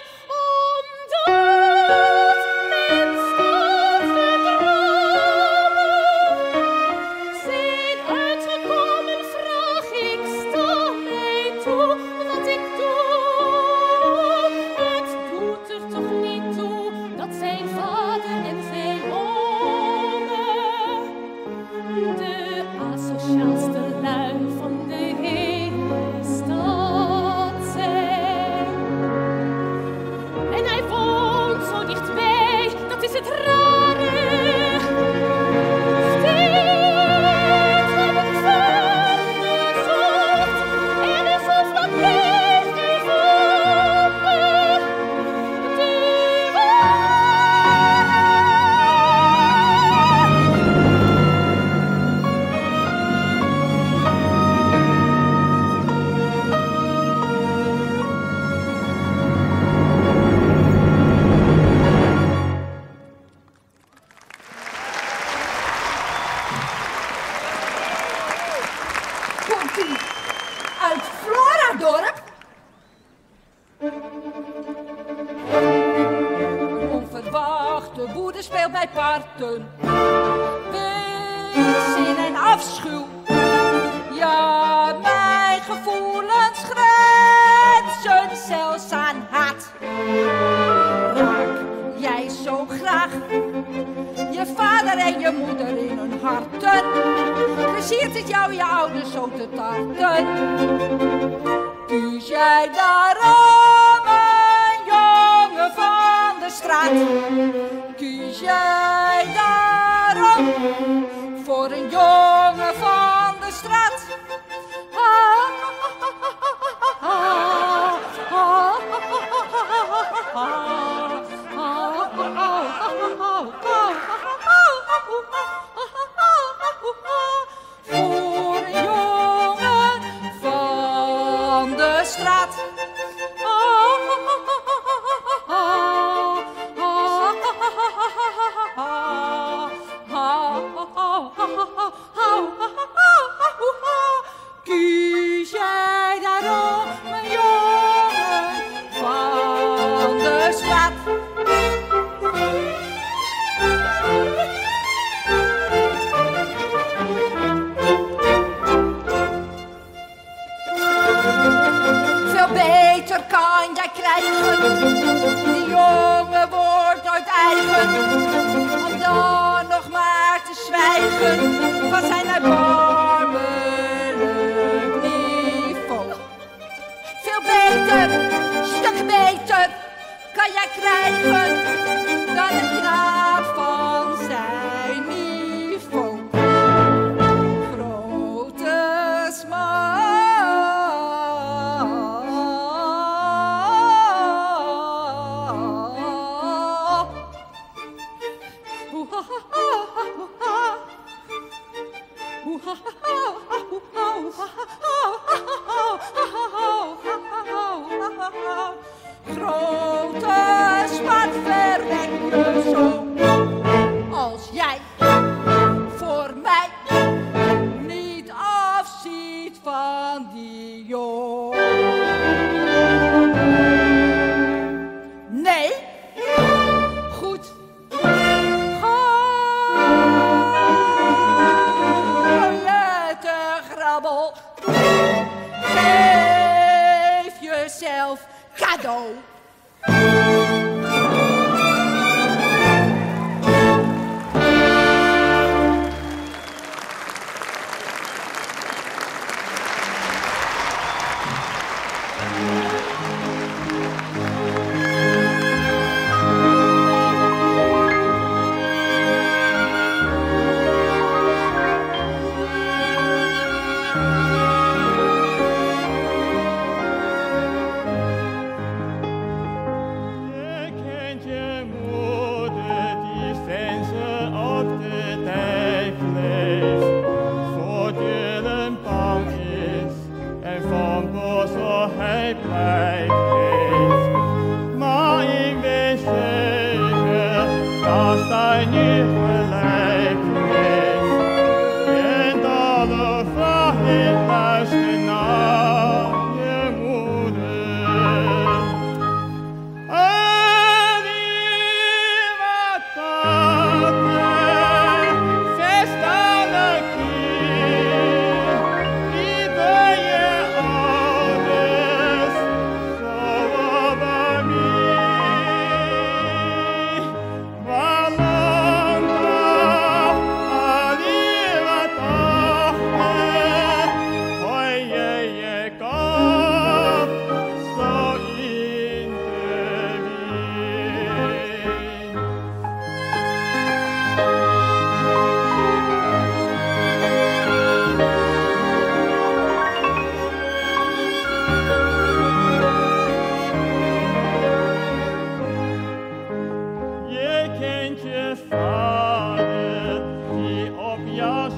omdat men staat vertrouwen. Zijn uitgekomen vraag, ik sta mij toe wat ik doe. Het doet er toch niet toe dat zijn vader en zijn omen de asociaalste lui van de hele stad zijn. En hij woont zo dichtbij, dat is het rare. Steeds heb ik verzocht en is ons wat meegevonden. Die Komt u uit Floradorp? Onverwachte woede speelt bij parten. Weerzin en afschuw. Ja, mijn gevoelens grenzen zelfs aan haat. Raak jij zo graag je vader en je moeder in hun harten? Pleziert het jou je ouders zo te tarten? Kies jij daarom een jongen van de straat? Kies jij daarom voor een jongen van de straat? Voor een jongen van de straat. Kies jij daarom een jongen van de straat? Veel beter kan jij krijgen. Die jongen wordt nooit eigen. Om dan nog maar te zwijgen van zijn erbarmelijk niveau. Veel beter, stuk beter kan jij krijgen dan een knaap van zijn niveau. Grote smaak. Grote smart verrek je zo als jij voor mij niet afziet van die jongen. Nee, goed. Grabbel, geef jezelf cadeau.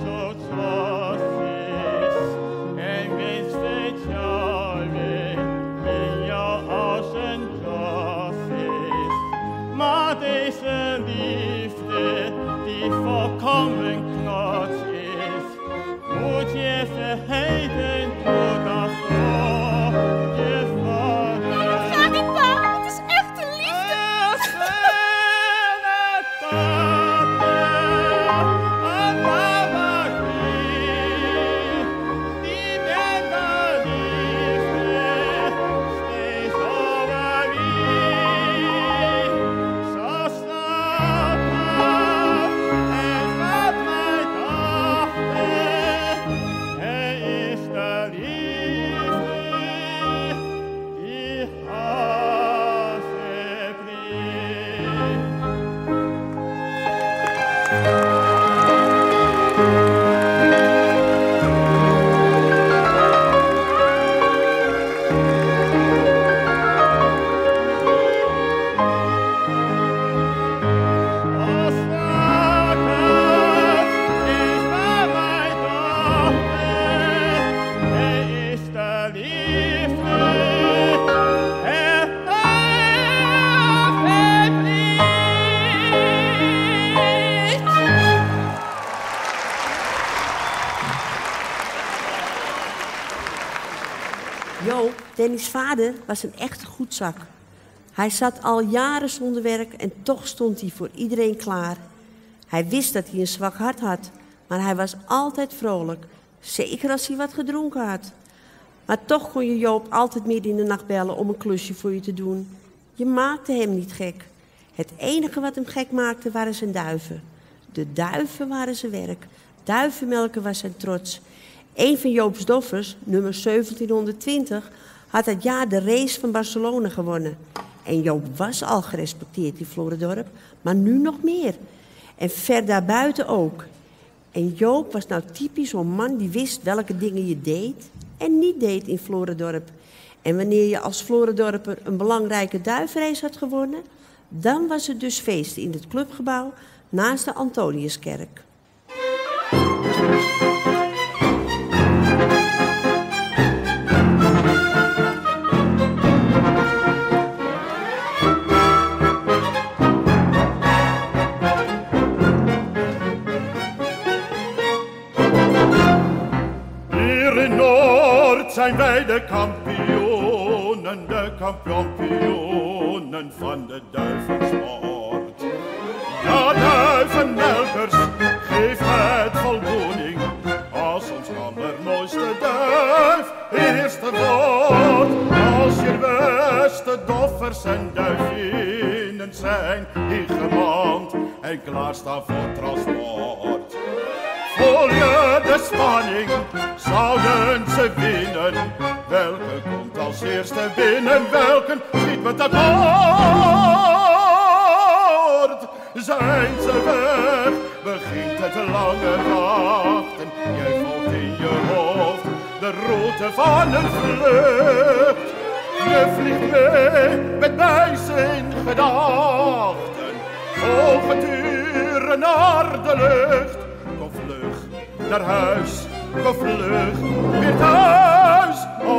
zo zachtjes en geen speciale in jou als een klasjes. Maar deze liefde die volkomen knots is, moet je vergeten totdat voor je vader. Dat gaat niet, pa. Het is echt een liefde. Danny's vader was een echte goedzak. Hij zat al jaren zonder werk en toch stond hij voor iedereen klaar. Hij wist dat hij een zwak hart had, maar hij was altijd vrolijk. Zeker als hij wat gedronken had. Maar toch kon je Joop altijd midden in de nacht bellen om een klusje voor je te doen. Je maakte hem niet gek. Het enige wat hem gek maakte waren zijn duiven. De duiven waren zijn werk. Duivenmelken was zijn trots. Een van Joop's doffers, nummer zeventienhonderdtwintig, had dat jaar de race van Barcelona gewonnen. En Joop was al gerespecteerd in Florendorp, maar nu nog meer. En ver daarbuiten ook. En Joop was nou typisch zo'n man die wist welke dingen je deed en niet deed in Florendorp. En wanneer je als Florendorper een belangrijke duifrace had gewonnen, dan was het dus feest in het clubgebouw naast de Antoniuskerk. Zijn wij de kampioenen, de kampioenen van de duivensport. Ja, duivenmelkers, geef het voldoening als ons allermooiste duif eerste wordt. Als je beste doffers en duivinnen zijn ingemand en klaarstaan voor transport. Voel je de spanning, zouden ze winnen? Welke komt als eerste binnen? Welke schiet met het woord? Zijn ze weg, begint het lange wachten. Jij volgt in je hoofd de route van een vlucht. Je vliegt mee met wijze in gedachten. Ogen turen naar de lucht. Naar huis, kom vlug, weer thuis.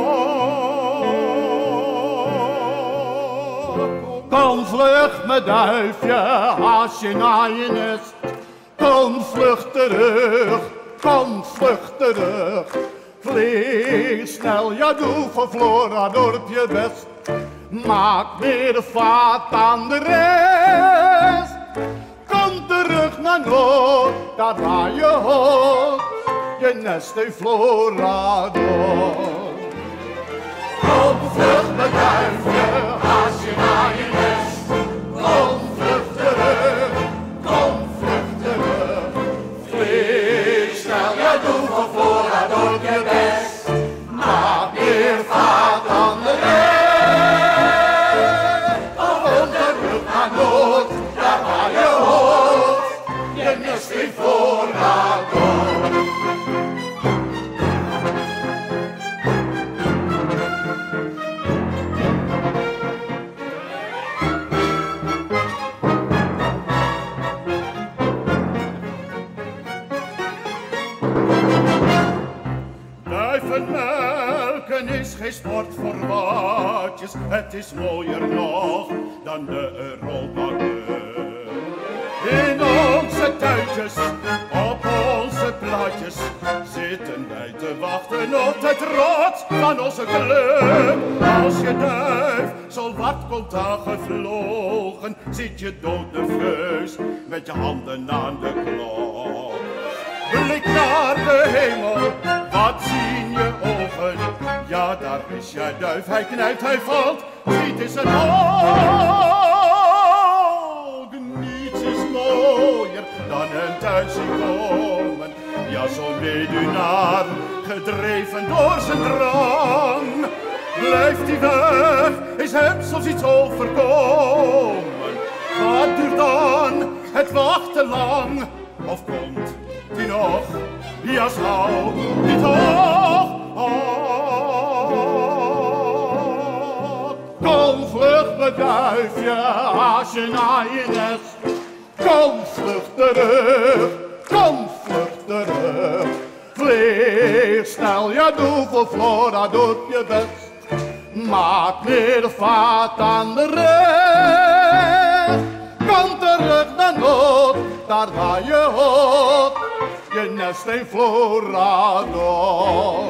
Oh. Kom vlug, mijn duifje, als je naar je nest. Kom vlug terug, kom vlug terug. Vlieg snel, ja doe voor Floradorp je best. Maak weer de vaart aan de rest. Kom terug naar Noord, daar waar je hoort, je nest in Florador. Kom vlug, mijn duifje, als je naar je nest. Kom vlug terug, kom vlug terug. Vlieg snel, ja doe voor Florador je best. Maak weer vaart aan de rest. Kom terug naar Noord, daar waar je hoort, je nest in Florador. Koeien melken is geen sport voor watjes. Het is mooier nog dan de Europacup. In onze tuintjes, op onze plaatjes, zitten wij te wachten op de trots van onze club. Als je duif zo wat komt aangevlogen, zit je doodnerveus met je handen aan de klok. Blik naar de hemel, wat zien je ogen? Ja, daar is je duif, hij knijpt, hij valt, schiet in zijn oog. Niets is mooier dan hem thuis zien komen. Ja, zo'n weduwnaar, gedreven door zijn drang. Blijft hij weg, is hem soms iets overkomen. Wat duurt dan het wachten lang? Of komt die nog? Ja, schouw die toch? Oh, kom vlug, beduifje, als je naar je nest. Kom vlug terug, kom vlug terug. Vlieg snel, ja doe voor Flora, doet je best. Maak weer vaart aan de rug. Kom terug naar nood, daar waar je hoort. Je nest in Flora door.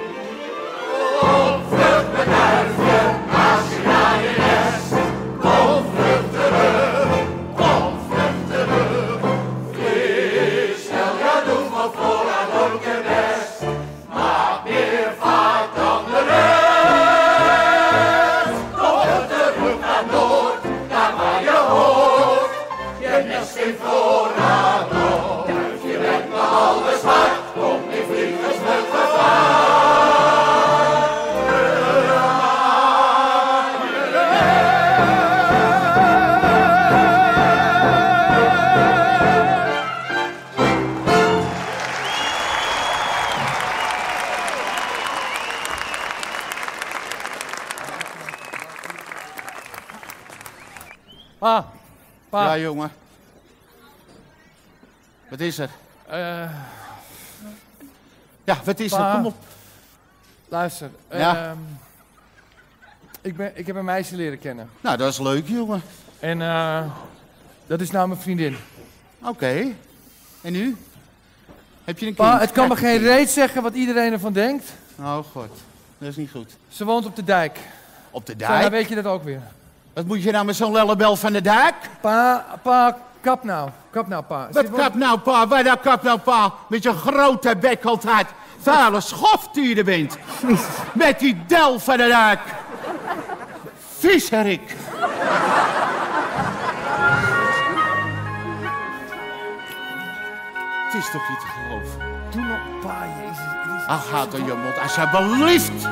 Kom vlug, beduifje, als je naar je nest. Kom vlug terug, kom vlug terug. Vlieg snel, ja doe van Flora, doe je best. Maak weer vaart aan de rug. Kom terug naar Noord, daar waar je hoort. Je nest in Flora door. Duifje bent me alles hard, kom die vliegers met gevaar. Pa, pa. Ja, jongen. Wat is er? Uh, ja, wat is pa, er? Kom op. Luister. Ja. Uh, ik, ben, ik heb een meisje leren kennen. Nou, dat is leuk, jongen. En uh, dat is nou mijn vriendin. Oké. Okay. En nu? Heb je een kind? Pa, het kan me geen reet zeggen wat iedereen ervan denkt. Oh, god. Dat is niet goed. Ze woont op de dijk. Op de dijk? Zo, nou weet je dat ook weer. Wat moet je nou met zo'n lellebel van de dijk? Pa, pa, kap nou. Kap nou, pa. Wat kap nou, pa? Waar nou kap nou, pa? Met je grote bek altijd. Vuile schoft die je er bent. Met die del van de dijk. Viezerik. Het is toch niet te geloven? Doe nog, pa, jezus. Ach, gaat door je mond, alsjeblieft.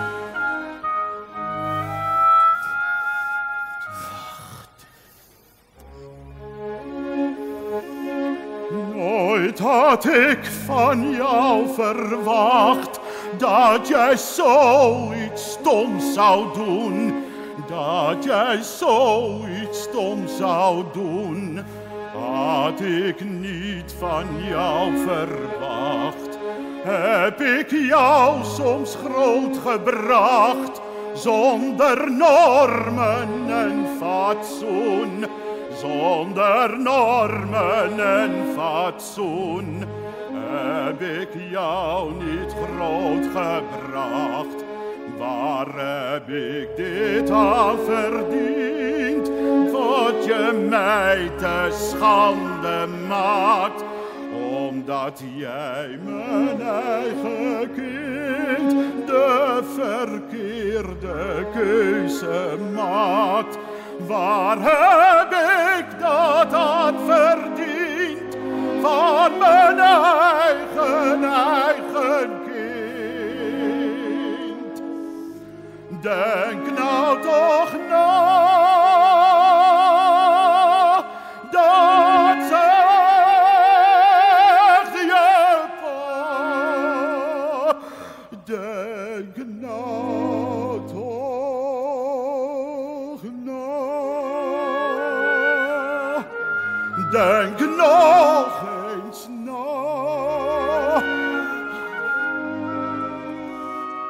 Nooit had ik van jou verwacht dat jij zoiets stoms zou doen. Dat jij zoiets stoms zou doen. Had ik niet van jou verwacht. Heb ik jou soms groot gebracht. Zonder normen en fatsoen. Zonder normen en fatsoen heb ik jou niet groot gebracht. Waar heb ik dit aan verdiend? Wat je mij te schande maakt. Omdat jij mijn eigen kind de verkeerde keuze maakt. Waar heb ik dat aan verdiend? Van mijn eigen, eigen kind. Denk nou toch na. Dat zegt je pa. Denk nou toch na. Denk nog eens na.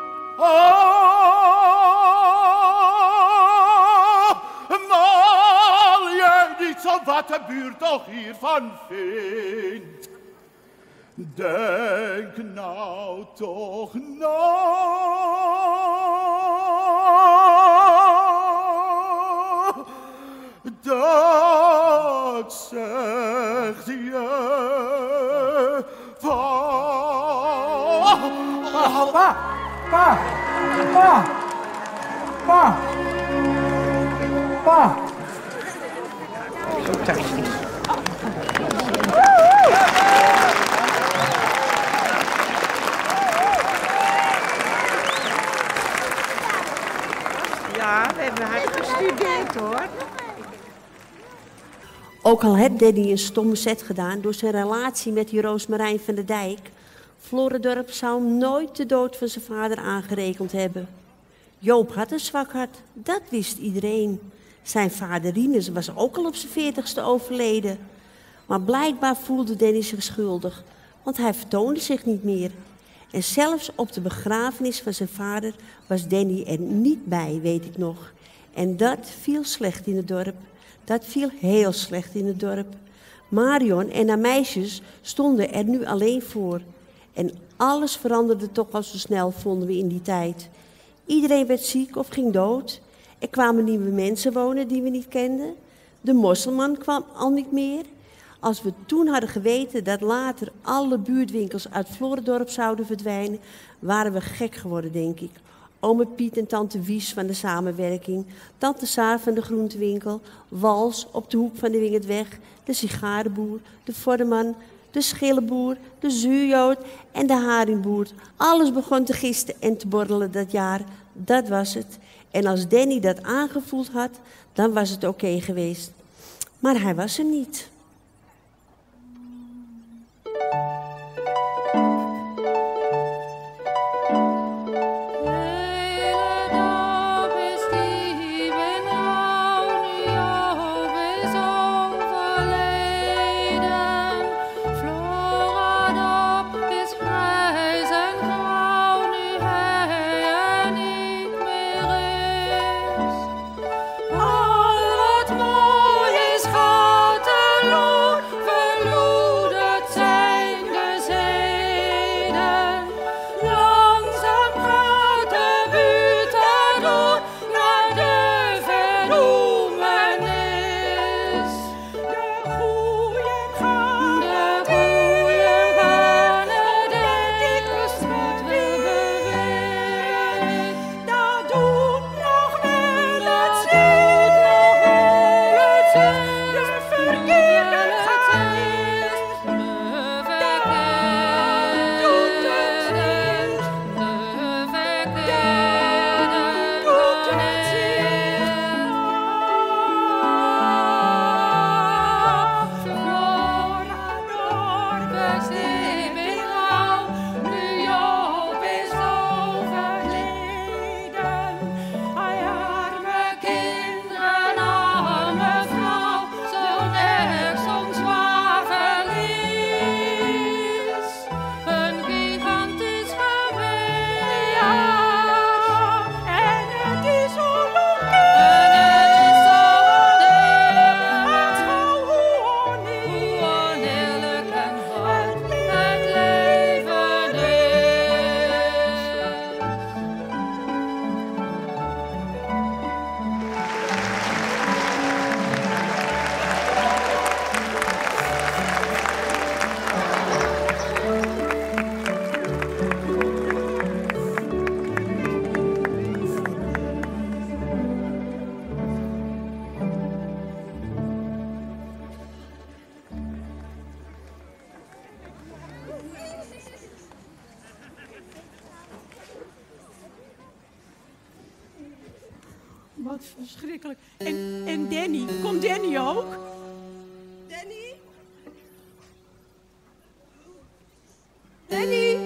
wat de buurt toch hiervan vindt. Denk nou toch na. Dat zegt je van... Pa, pa, pa, pa, pa, pa. Fantastisch. Ja, we hebben hard gestudeerd hoor. Ook al had Danny een stomme zet gedaan door zijn relatie met die Roosmarijn van der Dijk, Florendorp zou hem nooit de dood van zijn vader aangerekend hebben. Joop had een zwak hart, dat wist iedereen. Zijn vader Rinus was ook al op zijn veertigste overleden. Maar blijkbaar voelde Danny zich schuldig, want hij vertoonde zich niet meer. En zelfs op de begrafenis van zijn vader was Danny er niet bij, weet ik nog. En dat viel slecht in het dorp. Dat viel heel slecht in het dorp. Marion en haar meisjes stonden er nu alleen voor. En alles veranderde toch al zo snel, vonden we in die tijd. Iedereen werd ziek of ging dood. Er kwamen nieuwe mensen wonen die we niet kenden. De mosselman kwam al niet meer. Als we toen hadden geweten dat later alle buurtwinkels uit Florendorp zouden verdwijnen, waren we gek geworden, denk ik. Ome Piet en tante Wies van de samenwerking, tante Saar van de groentewinkel, Wals op de hoek van de Wingertweg, de sigarenboer, de vorderman, de schillenboer, de zuurjood en de haringboer. Alles begon te gisten en te borrelen dat jaar. Dat was het. En als Danny dat aangevoeld had, dan was het oké geweest. Maar hij was er niet. Wat verschrikkelijk. En, en Danny, komt Danny ook? Danny? Danny?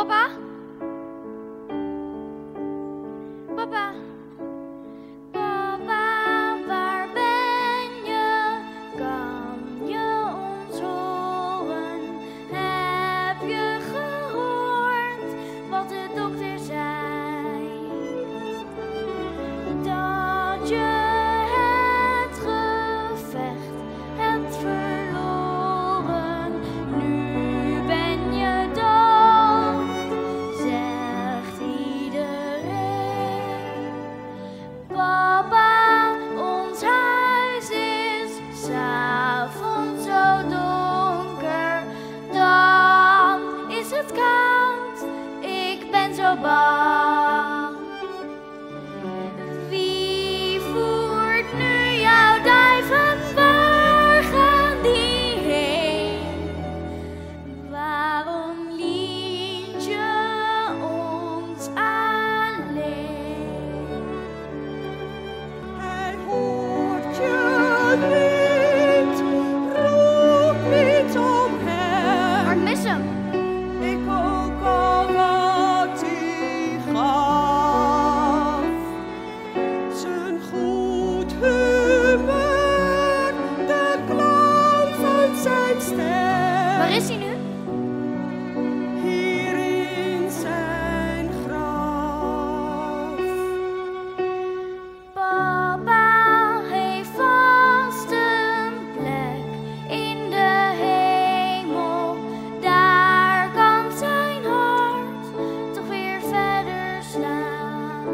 Papa? Papa? Papa, waar ben je? Kan je ons horen? Heb je gehoord wat de dokter zei? Dat je het gevecht hebt verloren. Nu ben je dood, zegt iedereen. Papa, ons huis is 's avonds zo donker. Dan is het koud, ik ben zo bang. Wie voert nu jouw duiven? Waar gaan die heen? Waarom liet je ons alleen? Hij hoort je niet, roep niet om hem. Maar ik mis hem. Ik ook al wat hij gaf. Zijn goed humeur, de klank van zijn stem. Waar is hij nu? Hier in zijn graf. Papa heeft vast een plek in de hemel. Daar kan zijn hart toch weer verder slaan.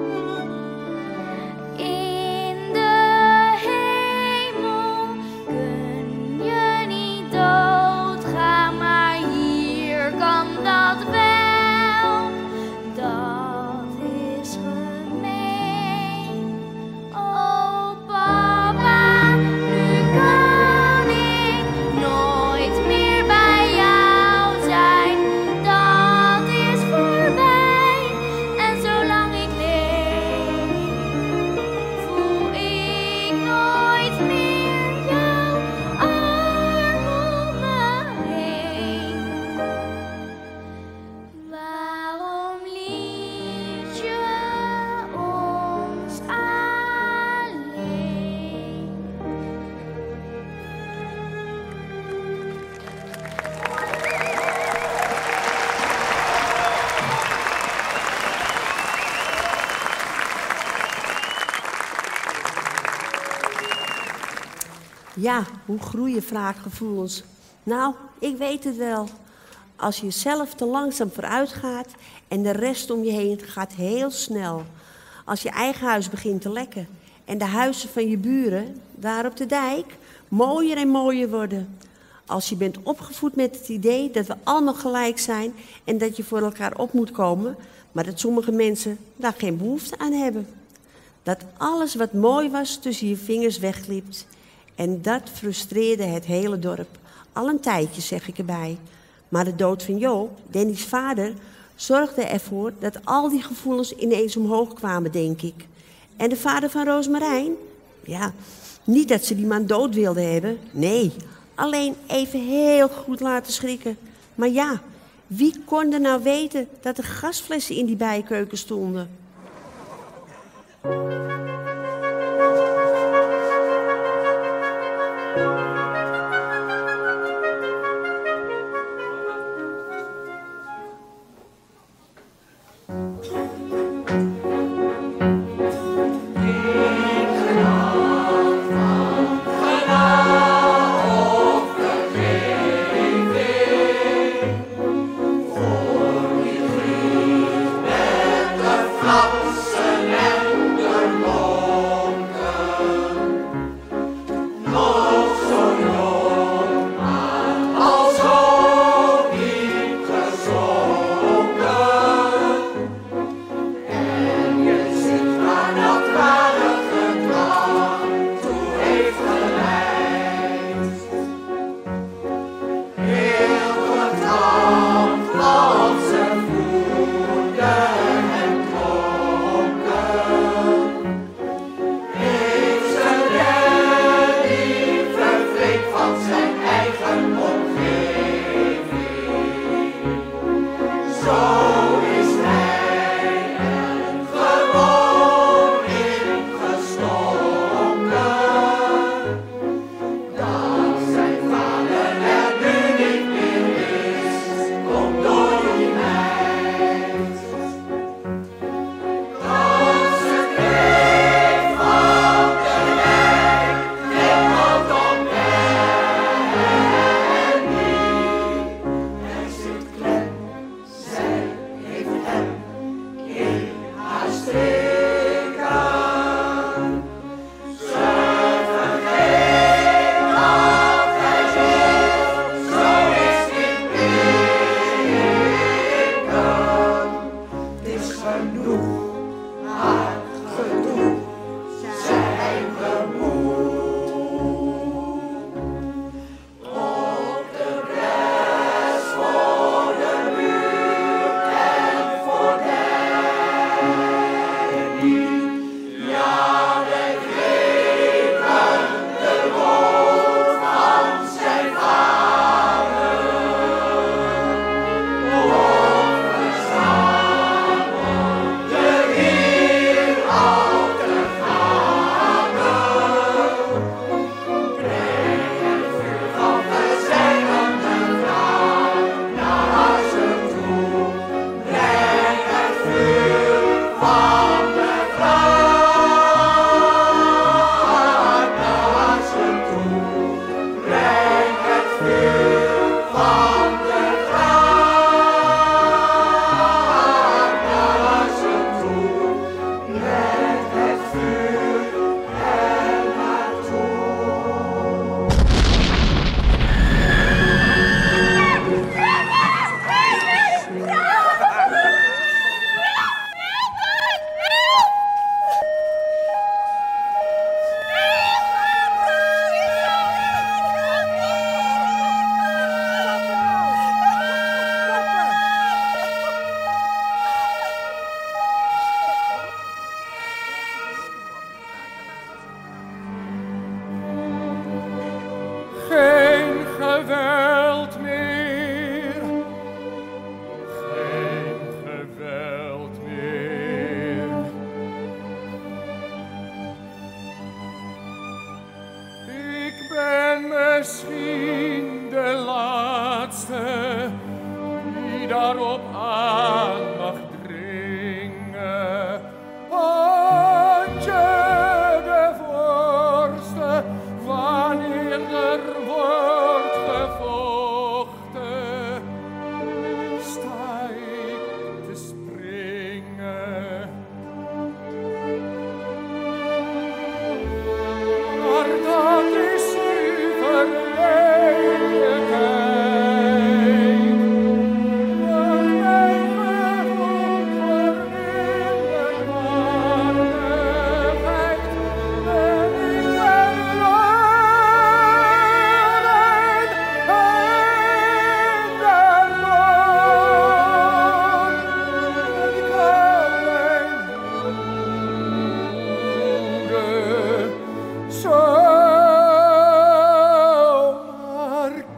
In de hemel kun je niet doodgaan, maar hier kan dat wel. Dat is gemeen. Oh papa, nu kan ik nooit meer bij jou zijn. Dat is voorbij. En zolang ik leef, voel ik nooit meer jouw arm om me heen. Waarom liet je ons alleen? Ja, hoe groeien wraakgevoelens? Nou, ik weet het wel. Als je zelf te langzaam vooruit gaat en de rest om je heen gaat heel snel. Als je eigen huis begint te lekken en de huizen van je buren, daar op de dijk, mooier en mooier worden. Als je bent opgevoed met het idee dat we allemaal gelijk zijn en dat je voor elkaar op moet komen, maar dat sommige mensen daar geen behoefte aan hebben. Dat alles wat mooi was tussen je vingers weglipt. En dat frustreerde het hele dorp. Al een tijdje, zeg ik erbij. Maar de dood van Joop, Danny's vader, zorgde ervoor dat al die gevoelens ineens omhoog kwamen, denk ik. En de vader van Roosmarijn? Ja, niet dat ze die man dood wilden hebben. Nee, alleen even heel goed laten schrikken. Maar ja, wie kon er nou weten dat er gasflessen in die bijkeuken stonden? Fransen en de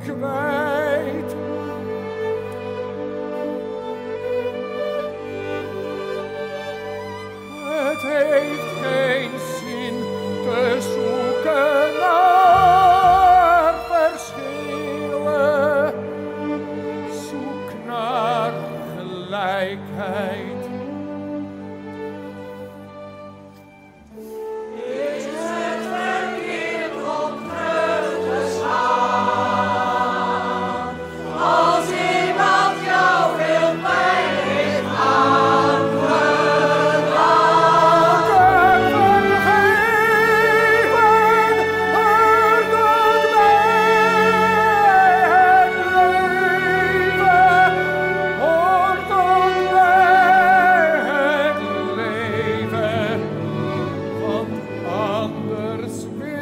kwijt. Het heeft geen zin te zoeken naar verschillen. Zoek naar gelijkheid. Is het verkeerd om terug te slaan? Als iemand jou veel pijn heeft aangedaan. Hoort ook bij het leven, want anders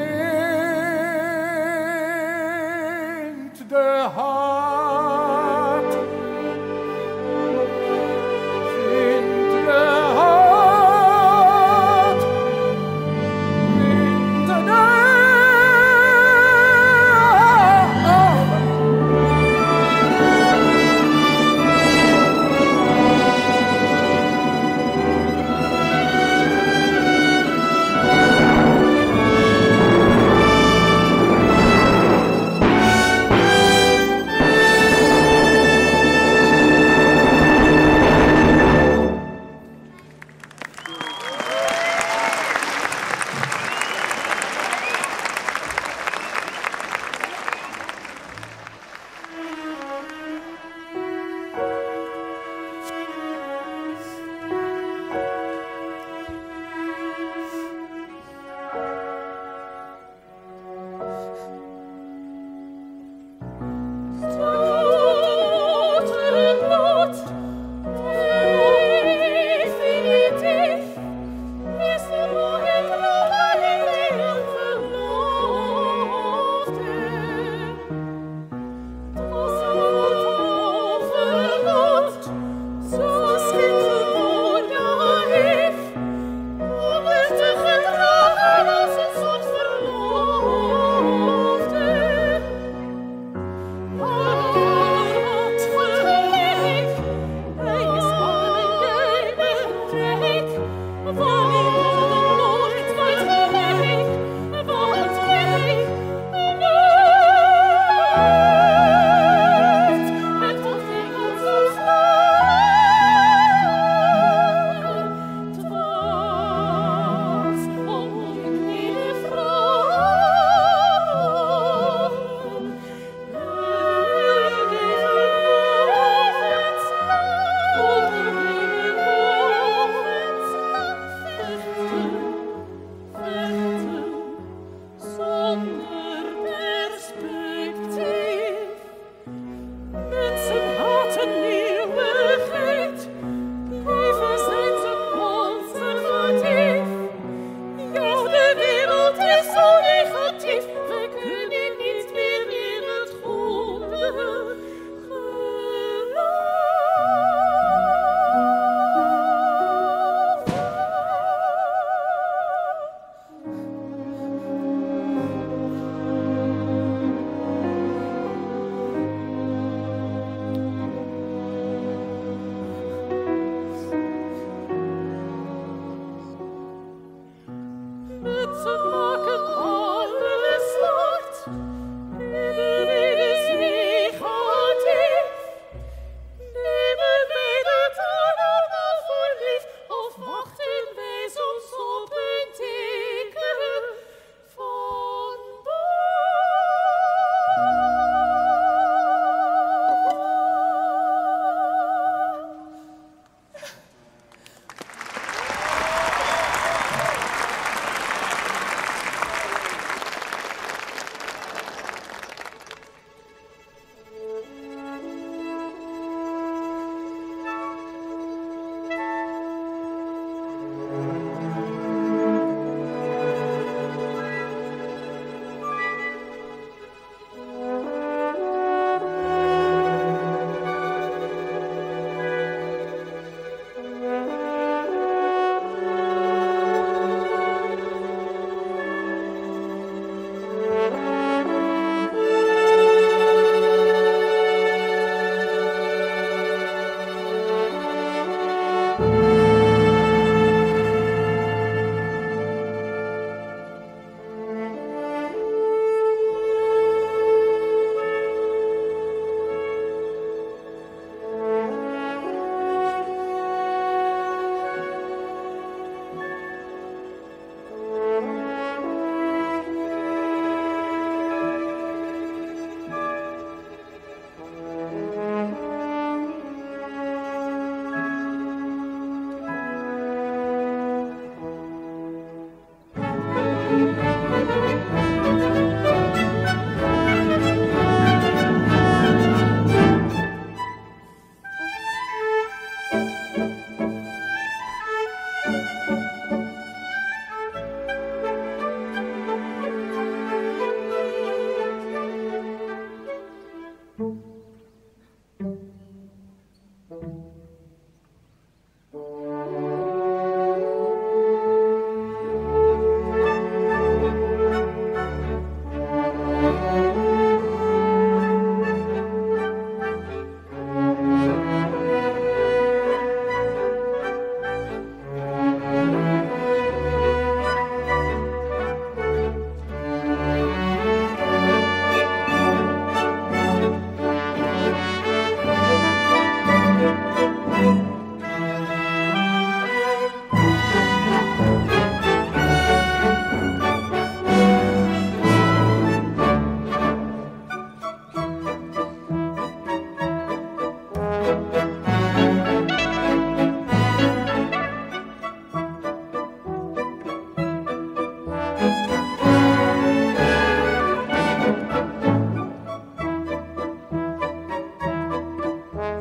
wint de haat. Wint de haat, wint de Oh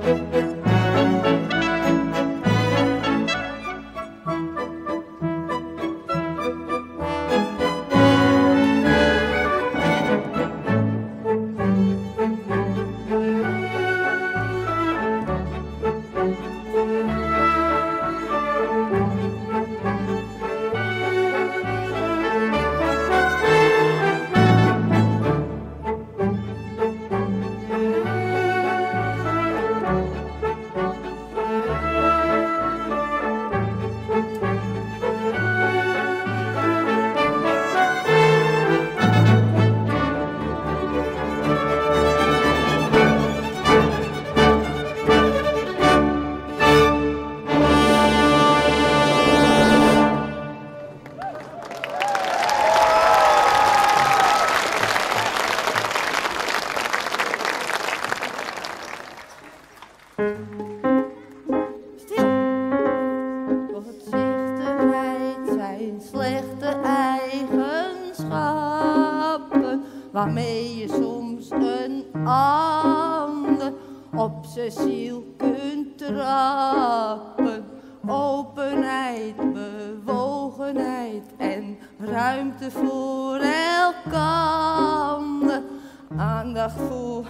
waarmee je soms een ander op zijn ziel kunt trappen. Openheid, bewogenheid en ruimte voor elkander. Aandacht voor...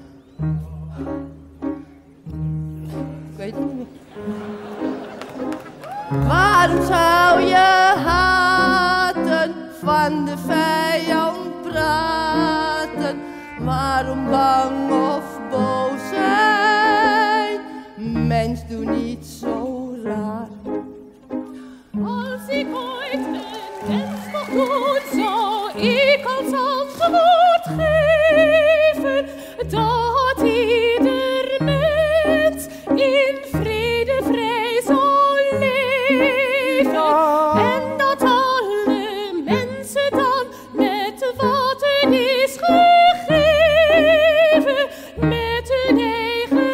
Ik weet het niet meer. Waarom zou je haten, van de vijand praten? Waarom bang of boos zijn? Mens, doe niet zo raar. Als ik ooit een mens nog goed zou ik als antwoord geven dat ieder mens in vrede vrij zou leven. En dat alle mensen dan met wat hun is gegeven, met hun eigen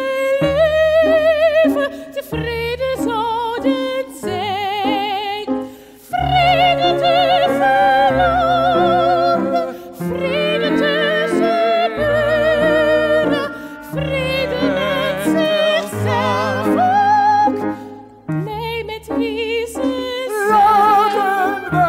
leven tevreden zouden zijn. Vrede tussen landen, vrede tussen buren, vrede met zichzelf ook, blij met wie ze zijn. Laten we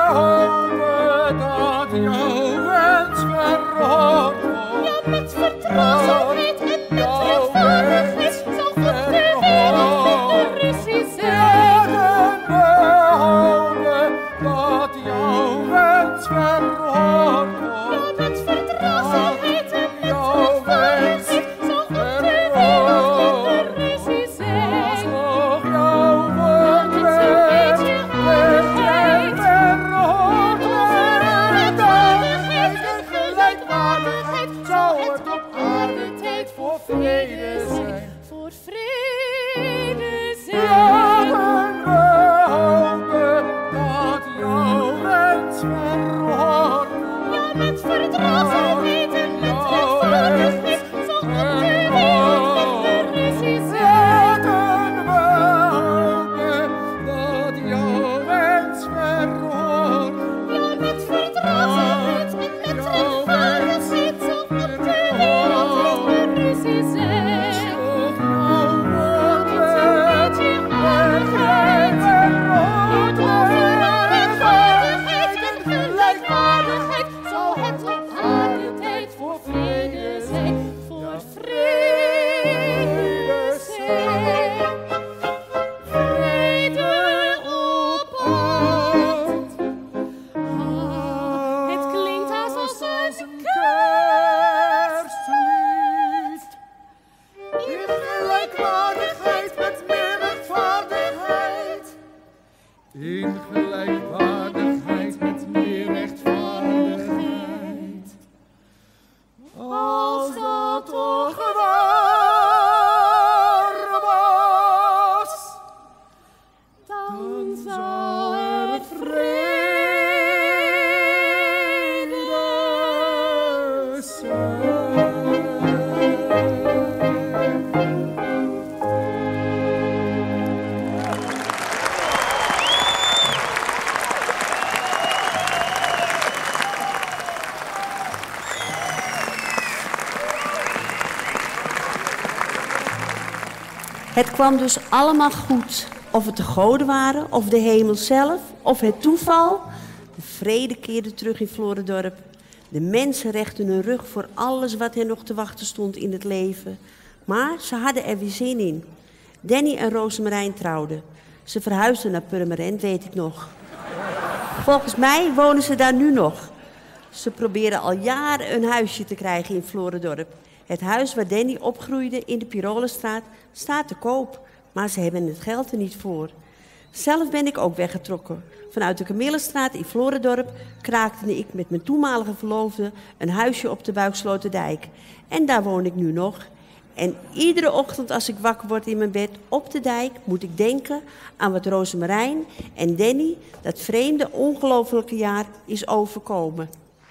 hopen dat jouw wens verhoord wordt. Ja, met verdraagzaamheid en met rechtvaardigheid zal God de wereld minder ruzie zijn. Laten we hopen dat jouw wens verhoord wordt. Ja, met verdraagzaamheid en met rechtvaardigheid zal God de wereld minder ruzie zijn. Als nog jouw woord Met zo'n beetje aardigheid, verhoord rechtvaardigheid en gelijkwaardigheid zou het op aarde tijd voor vrede zijn. Voor vrede zijn. Laten we hopen dat jouw wens verhoord wordt. Ja, met verdraagzaamheid en met rechtvaardigheid zal God de wereld minder ruzie zijn. Laten we hopen dat jouw wens verhoord wordt. Ja, met verdraagzaamheid en met rechtvaardigheid zal God de wereld minder ruzie zijn. Als nog jouw Het kwam dus allemaal goed. Of het de goden waren, of de hemel zelf, of het toeval. De vrede keerde terug in Florendorp. De mensen rechten hun rug voor alles wat hen nog te wachten stond in het leven. Maar ze hadden er weer zin in. Danny en Rosemarijn trouwden. Ze verhuisden naar Purmerend, weet ik nog. Volgens mij wonen ze daar nu nog. Ze proberen al jaren een huisje te krijgen in Florendorp. Het huis waar Danny opgroeide in de Pirolenstraat staat te koop. Maar ze hebben het geld er niet voor. Zelf ben ik ook weggetrokken. Vanuit de Camillenstraat in Florendorp kraakte ik met mijn toenmalige verloofde een huisje op de Buiksloterdijk. En daar woon ik nu nog. En iedere ochtend als ik wakker word in mijn bed op de dijk, moet ik denken aan wat Rosemarijn en Danny dat vreemde, ongelofelijke jaar is overkomen.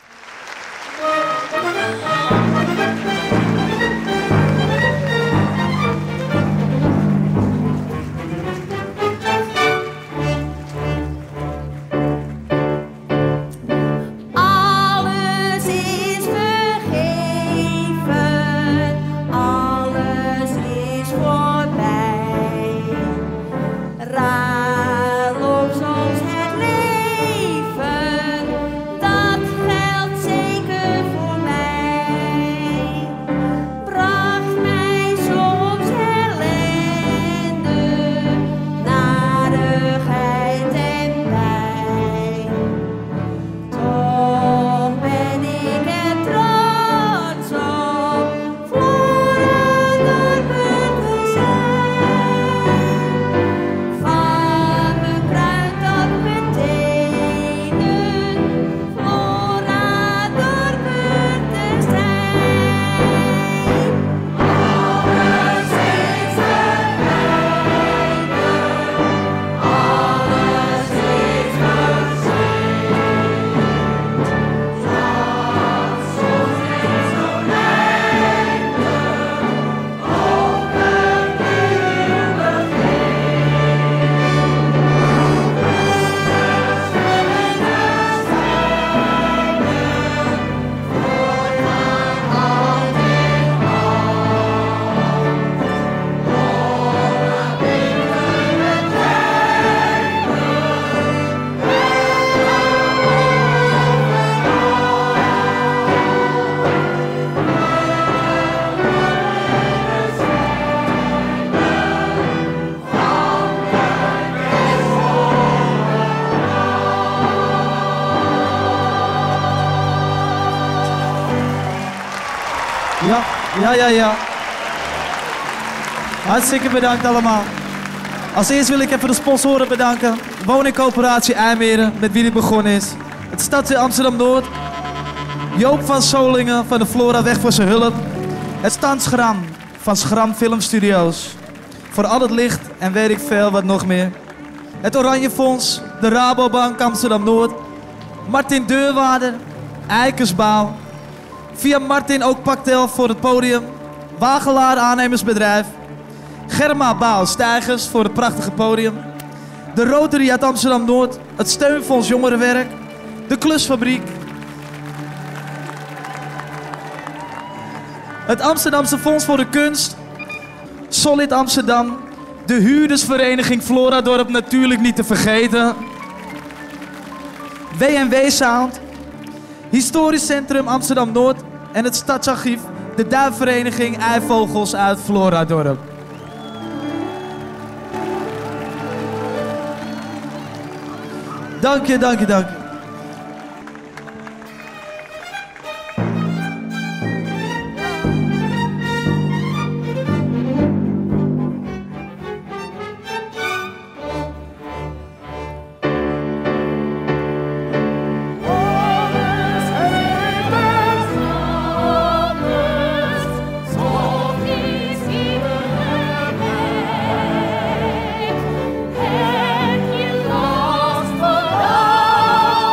Ja, ja, ja. Hartstikke bedankt allemaal. Als eerst wil ik even de sponsoren bedanken. Woningcoöperatie IJmeren, met wie dit begonnen is. Het Stadsdeel Amsterdam-Noord. Joop van Solingen van de Flora Weg voor zijn hulp. Het Standschram van Schram Filmstudio's. Voor al het licht en weet ik veel wat nog meer. Het Oranje Fonds, de Rabobank Amsterdam-Noord. Martin Deurwaarder, Eikersbouw. Via Martin ook Paktel voor het podium. Wagelaar aannemersbedrijf. Germa Baal Stijgers voor het prachtige podium. De Rotary uit Amsterdam-Noord. Het Steunfonds Jongerenwerk. De Klusfabriek. Het Amsterdamse Fonds voor de Kunst. Solid Amsterdam. De huurdersvereniging Floradorp natuurlijk niet te vergeten. W en W Sound. Historisch Centrum Amsterdam-Noord en het Stadsarchief, de duifvereniging Eivogels uit Floradorp. Dank je, dank je, dank je. Oh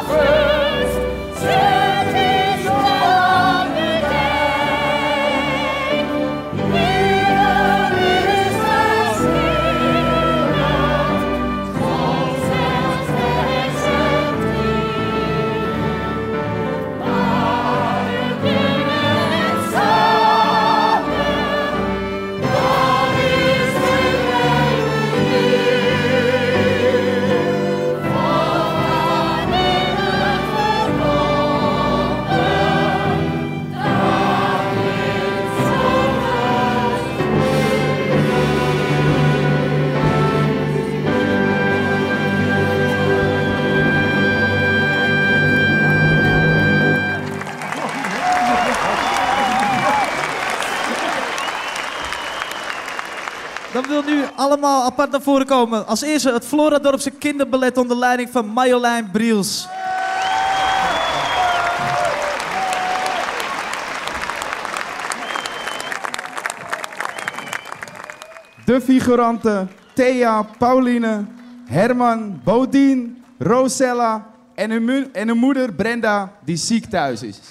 Dan wil nu allemaal apart naar voren komen. Als eerste het Floradorpse kinderballet onder leiding van Marjolein Briels. De figuranten Thea, Pauline, Herman, Bodien, Rosella en hun, mu- en hun moeder Brenda, die ziek thuis is.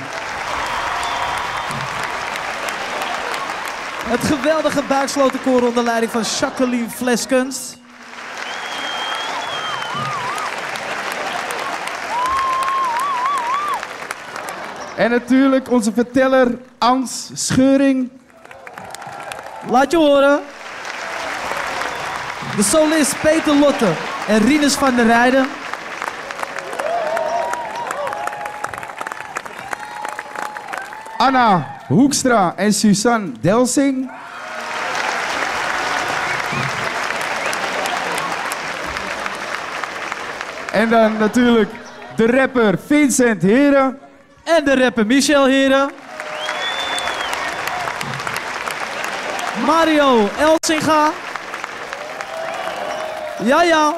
Het geweldige buikslotenkoor onder leiding van Jacqueline Fleskens. En natuurlijk onze verteller Ans Scheuring. Laat je horen. De solist Peter Lotte en Rinus van der Rijden. Anna Hoekstra en Suzanne Delsing. En dan natuurlijk de rapper Vincent Heren. En de rapper Michel Heren. Mario Elsinga. Ja, ja.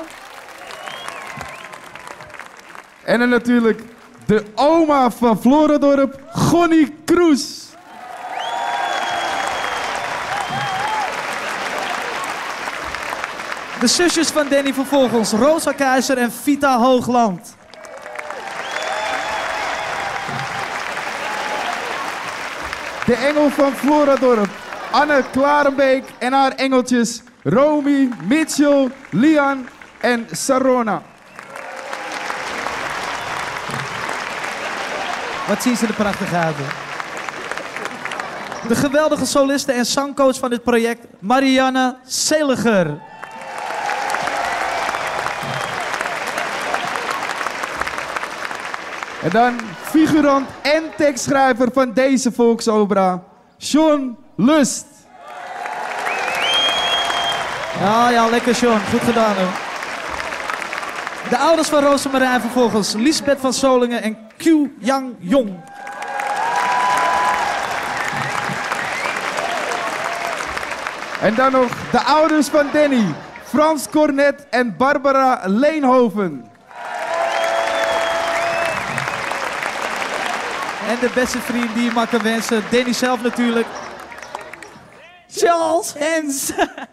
En dan natuurlijk de oma van Floradorp, Gonnie Kroes. De zusjes van Danny vervolgens, Rosa Keizer en Vita Hoogland. De engel van Floradorp, Anne Klarenbeek en haar engeltjes Romy, Mitchell, Lian en Sarona. Wat zien ze er prachtig uit. Hè? De geweldige soliste en zangcoach van dit project, Marianne Seliger. En dan figurant en tekstschrijver van deze volksopera, John Lust. Ja, ja, lekker John. Goed gedaan hoor. De ouders van Rosemarijn vervolgens, Lisbeth van Solingen en Q Yang Jong. En dan nog de ouders van Danny, Frans Cornet en Barbara Leenhoven. En de beste vriend die je mag wensen, Danny zelf natuurlijk. Charles Hens.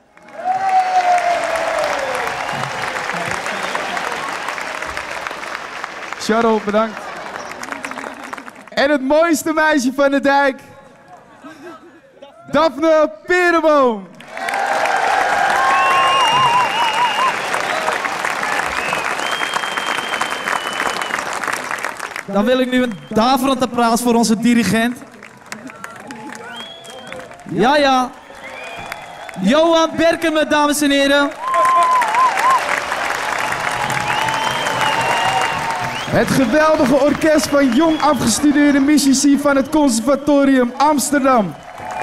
Charles, bedankt. En het mooiste meisje van de dijk, Daphne Perenboom. Dan wil ik nu een daverend applaus voor onze dirigent. Ja, ja. Johan Berkemen, dames en heren. Het geweldige orkest van jong afgestudeerde muzici van het Conservatorium Amsterdam.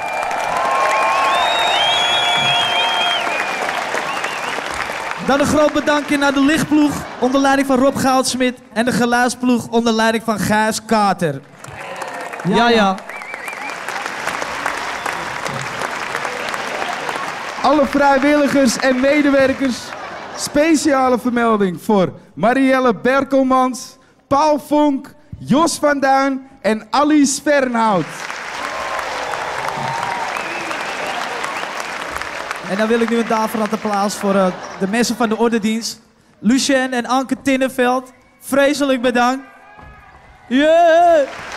Dan een groot bedankje naar de lichtploeg onder leiding van Rob Goudsmit en de geluidsploeg onder leiding van Gijs Kater. Ja, ja. Alle vrijwilligers en medewerkers, speciale vermelding voor Marielle Berkelmans, Paul Vonk, Jos van Duin en Alice Fernhout. En dan wil ik nu een daverend applaus voor uh, de mensen van de ordendienst. Lucien en Anke Tinneveld, vreselijk bedankt. Yeah!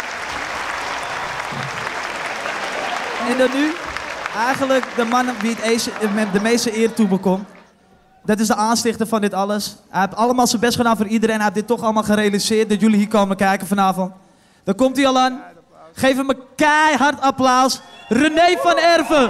En dan nu eigenlijk de man wie het ees, de meeste eer toebekomt. Dat is de aanstichter van dit alles. Hij heeft allemaal zijn best gedaan voor iedereen. Hij heeft dit toch allemaal gerealiseerd dat jullie hier komen kijken vanavond. Dan komt hij al aan. Geef hem een keihard applaus. René van Erven.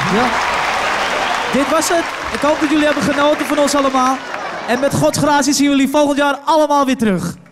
Ja. Dit was het. Ik hoop dat jullie hebben genoten van ons allemaal. En met Gods gratie zien we jullie volgend jaar allemaal weer terug.